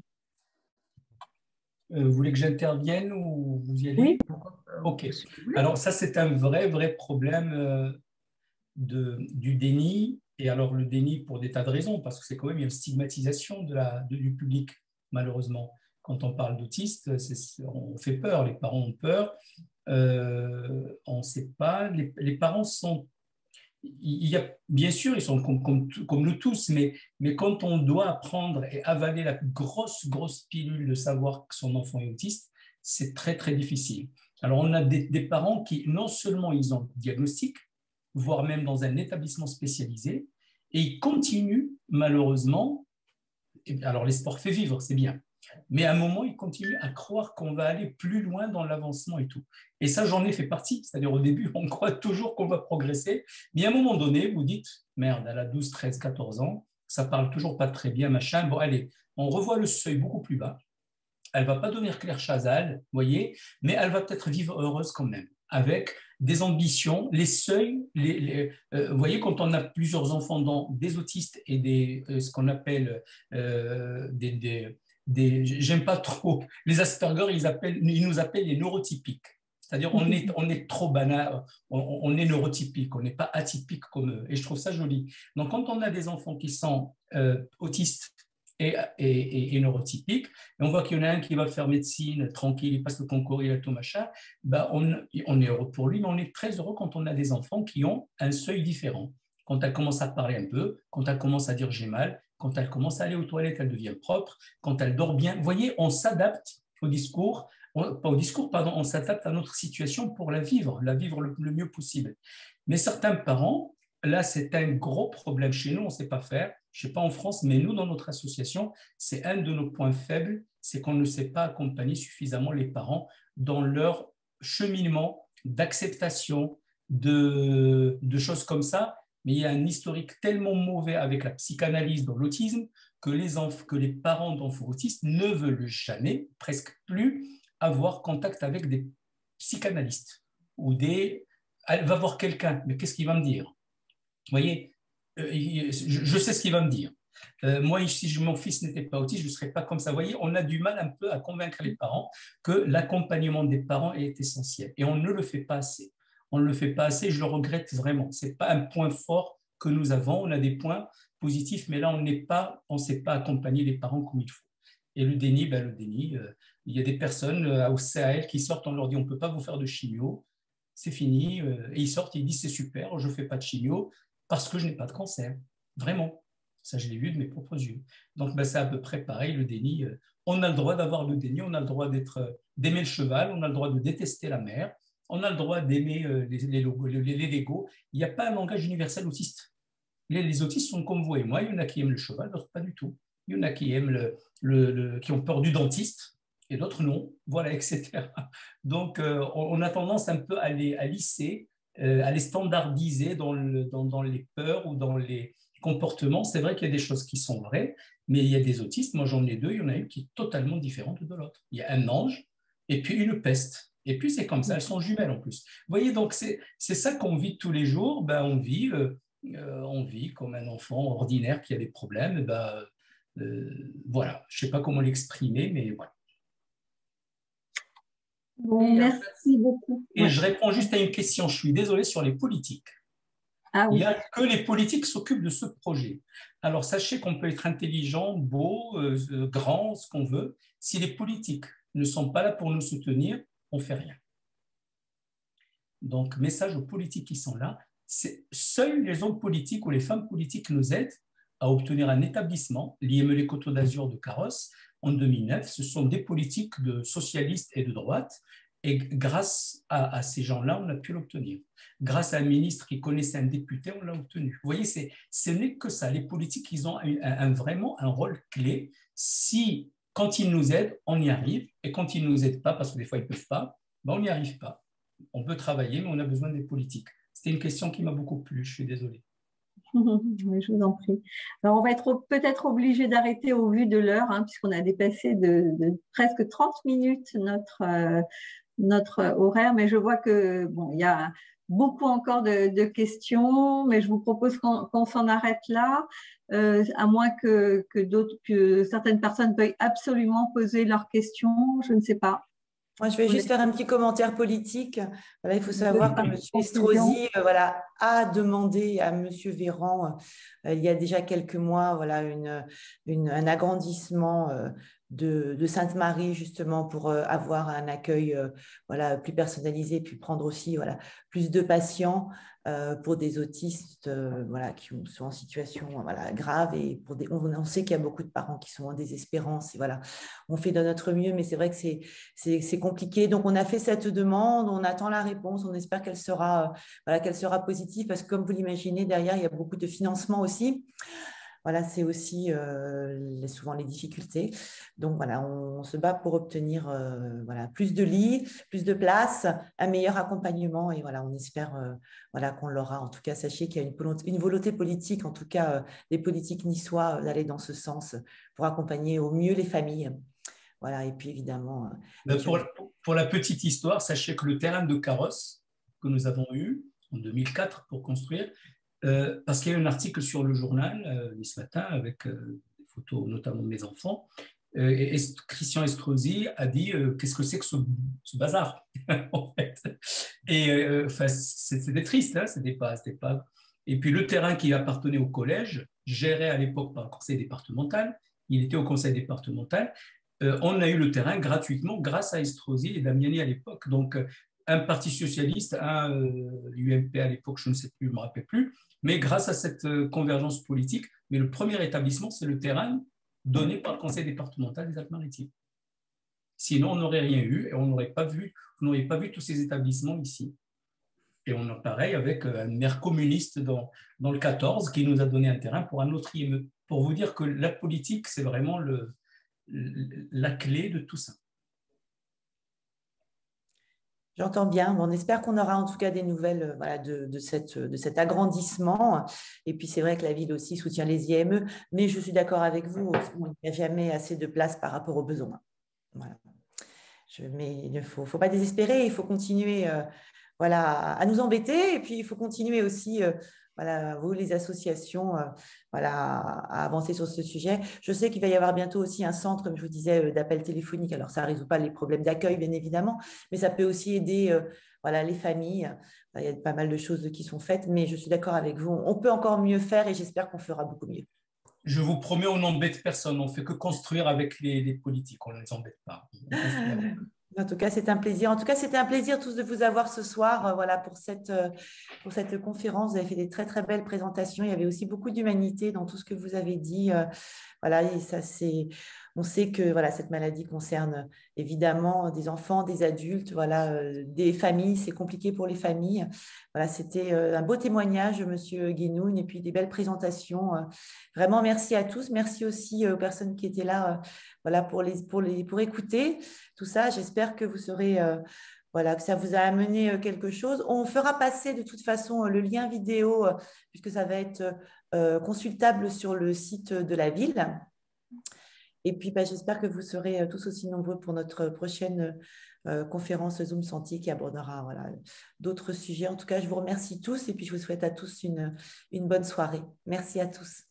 Vous voulez que j'intervienne ou vous y allez? Oui. Ok. Alors ça, c'est un vrai problème du déni. Et alors le déni pour des tas de raisons, parce que c'est quand même une stigmatisation du public, malheureusement. Quand on parle d'autistes, on fait peur, les parents ont peur. On ne sait pas. Les parents sont... bien sûr, ils sont comme nous tous, mais quand on doit apprendre et avaler la grosse pilule de savoir que son enfant est autiste, c'est très difficile. Alors, on a des parents qui, non seulement ils ont le diagnostic, voire même dans un établissement spécialisé, et ils continuent, malheureusement, alors l'espoir fait vivre, c'est bien, Mais à un moment, ils continuent à croire qu'on va aller plus loin dans l'avancement et tout. Et ça, j'en ai fait partie. C'est-à-dire, au début, on croit toujours qu'on va progresser. Mais à un moment donné, vous dites, merde, elle a 12, 13, 14 ans, ça parle toujours pas très bien, machin. Bon, allez, on revoit le seuil beaucoup plus bas. Elle va pas devenir Claire Chazal, vous voyez, mais elle va peut-être vivre heureuse quand même, avec des ambitions, les seuils. Vous voyez, quand on a plusieurs enfants, dans des autistes et ce qu'on appelle j'aime pas trop, les Asperger, ils nous appellent les neurotypiques. C'est-à-dire, on est trop banal, on est neurotypique, on n'est pas atypique comme eux. Et je trouve ça joli. Donc, quand on a des enfants qui sont autistes et neurotypiques, et on voit qu'il y en a un qui va faire médecine tranquille, il passe le concours, il a tout machin, ben on est heureux pour lui, mais on est très heureux quand on a des enfants qui ont un seuil différent. Quand elle commence à parler un peu, quand elle commence à dire j'ai mal, quand elle commence à aller aux toilettes, elle devient propre, quand elle dort bien. Vous voyez, on s'adapte au discours, on s'adapte à notre situation pour la vivre le mieux possible. Mais certains parents, là, c'est un gros problème chez nous, on ne sait pas faire. Je ne sais pas en France, mais nous, dans notre association, c'est un de nos points faibles, c'est qu'on ne sait pas accompagner suffisamment les parents dans leur cheminement d'acceptation de choses comme ça. Mais il y a un historique tellement mauvais avec la psychanalyse dans l'autisme que les parents d'enfants autistes ne veulent jamais, presque plus, avoir contact avec des psychanalystes ou elle va voir quelqu'un, mais qu'est-ce qu'il va me dire? Vous voyez, je sais ce qu'il va me dire. Moi, si mon fils n'était pas autiste, je ne serais pas comme ça. Vous voyez, on a du mal un peu à convaincre les parents que l'accompagnement des parents est essentiel. Et on ne le fait pas assez. On ne le fait pas assez, je le regrette vraiment. Ce n'est pas un point fort que nous avons. On a des points positifs, mais là, on ne sait pas accompagner les parents comme il faut. Et le déni, il y a des personnes au CAL qui sortent, on leur dit on ne peut pas vous faire de chimio, c'est fini. Et ils sortent, ils disent c'est super, je ne fais pas de chimio parce que je n'ai pas de cancer. Vraiment. Ça, je l'ai vu de mes propres yeux. Donc, c'est à peu près pareil, le déni. On a le droit d'avoir le déni, on a le droit d'aimer le cheval, on a le droit de détester la mer, on a le droit d'aimer les Legos. Il n'y a pas un langage universel autiste. Les autistes sont comme vous et moi. Il y en a qui aiment le cheval, d'autres pas du tout. Il y en a qui aiment qui ont peur du dentiste et d'autres non. Voilà, etc. Donc, on a tendance un peu à lisser, à les standardiser dans les peurs ou dans les comportements. C'est vrai qu'il y a des choses qui sont vraies, mais il y a des autistes. Moi, j'en ai deux. Il y en a une qui est totalement différente de l'autre. Il y a un ange et puis une peste. Et puis, c'est comme ça. Elles sont jumelles en plus. Vous voyez, donc, c'est ça qu'on vit tous les jours. On vit comme un enfant ordinaire qui a des problèmes. Voilà. Je ne sais pas comment l'exprimer, mais voilà. Bon, merci beaucoup. Et je réponds juste à une question. Je suis désolé sur les politiques. Ah, oui. Il n'y a que les politiques qui s'occupent de ce projet. Alors, sachez qu'on peut être intelligent, beau, grand, ce qu'on veut. Si les politiques ne sont pas là pour nous soutenir, on ne fait rien. Donc, message aux politiques qui sont là. Seuls les hommes politiques ou les femmes politiques nous aident à obtenir un établissement, l'IME Les Coteaux d'Azur de Carrosse, en 2009. Ce sont des politiques de socialistes et de droite. Et grâce à ces gens-là, on a pu l'obtenir. Grâce à un ministre qui connaissait un député, on l'a obtenu. Vous voyez, ce n'est que ça. Les politiques, ils ont vraiment un rôle clé. Quand ils nous aident, on y arrive. Et quand ils ne nous aident pas, parce que des fois, ils ne peuvent pas, on n'y arrive pas. On peut travailler, mais on a besoin des politiques. C'était une question qui m'a beaucoup plu. Je suis désolé. Oui, je vous en prie. Alors, on va être peut-être obligé d'arrêter au vu de l'heure, puisqu'on a dépassé de presque 30 minutes notre horaire, mais je vois que il y a beaucoup encore de questions, mais je vous propose qu'on s'en arrête là, à moins que certaines personnes veuillent absolument poser leurs questions, je ne sais pas. Moi, je vais juste faire un petit commentaire politique. Voilà, il faut savoir que M. Estrosi a demandé à M. Véran, il y a déjà quelques mois, un agrandissement de Sainte-Marie, justement, pour avoir un accueil plus personnalisé, puis prendre aussi plus de patients pour des autistes qui sont en situation grave. Et on sait qu'il y a beaucoup de parents qui sont en désespérance. Et on fait de notre mieux, mais c'est vrai que c'est compliqué. Donc, on a fait cette demande, on attend la réponse, on espère qu'elle sera positive, parce que comme vous l'imaginez, derrière, il y a beaucoup de financement aussi. voilà, c'est aussi souvent les difficultés. Donc voilà, on se bat pour obtenir voilà, plus de lits, plus de places, un meilleur accompagnement et voilà, on espère voilà, qu'on l'aura. En tout cas, sachez qu'il y a une volonté politique, en tout cas des politiques niçois, d'aller dans ce sens pour accompagner au mieux les familles. Voilà, et puis évidemment… Pour la petite histoire, sachez que le terrain de carrosse que nous avons eu en 2004 pour construire, parce qu'il y a eu un article sur le journal ce matin avec des photos notamment de mes enfants, et Christian Estrosi a dit qu'est-ce que c'est que ce bazar en fait. Et enfin, c'était triste, hein, c'était pas. Et puis le terrain qui appartenait au collège, géré à l'époque par le conseil départemental, il était au conseil départemental. On a eu le terrain gratuitement grâce à Estrosi et Damiani à l'époque. Donc, un parti socialiste, l'UMP à l'époque, je ne sais plus, je ne me rappelle plus, mais grâce à cette convergence politique, mais le premier établissement, c'est le terrain donné par le conseil départemental des Alpes-Maritimes. Sinon, on n'aurait rien eu et on n'aurait pas vu tous ces établissements ici. Et on a pareil avec un maire communiste dans le 14 qui nous a donné un terrain pour un autre IME. Pour vous dire que la politique, c'est vraiment la clé de tout ça. J'entends bien. On espère qu'on aura en tout cas des nouvelles voilà, de cet agrandissement. Et puis, c'est vrai que la ville aussi soutient les IME. Mais je suis d'accord avec vous, il n'y a jamais assez de place par rapport aux besoins. Voilà. Mais il ne faut pas désespérer. Il faut continuer voilà, à nous embêter. Et puis, il faut continuer aussi… voilà, vous, les associations, voilà, à avancer sur ce sujet. Je sais qu'il va y avoir bientôt aussi un centre, comme je vous disais, d'appel téléphonique. Alors, ça ne résout pas les problèmes d'accueil, bien évidemment, mais ça peut aussi aider voilà, les familles. Il y a pas mal de choses qui sont faites, mais je suis d'accord avec vous. On peut encore mieux faire et j'espère qu'on fera beaucoup mieux. Je vous promets, on n'embête personne. On ne fait que construire avec les politiques. On ne les embête pas. En tout cas, c'est un plaisir. En tout cas, c'était un plaisir tous de vous avoir ce soir voilà, pour cette conférence. Vous avez fait des très, très belles présentations. Il y avait aussi beaucoup d'humanité dans tout ce que vous avez dit. Voilà, et ça, on sait que voilà, cette maladie concerne évidemment des enfants, des adultes, voilà, des familles. C'est compliqué pour les familles. Voilà, c'était un beau témoignage, Monsieur Guénoun, et puis des belles présentations. Vraiment, merci à tous. Merci aussi aux personnes qui étaient là voilà, pour écouter tout ça. J'espère que vous serez… voilà, que ça vous a amené quelque chose. On fera passer de toute façon le lien vidéo puisque ça va être consultable sur le site de la ville. Et puis, j'espère que vous serez tous aussi nombreux pour notre prochaine conférence Zoom Santé qui abordera voilà, d'autres sujets. En tout cas, je vous remercie tous et puis je vous souhaite à tous une bonne soirée. Merci à tous.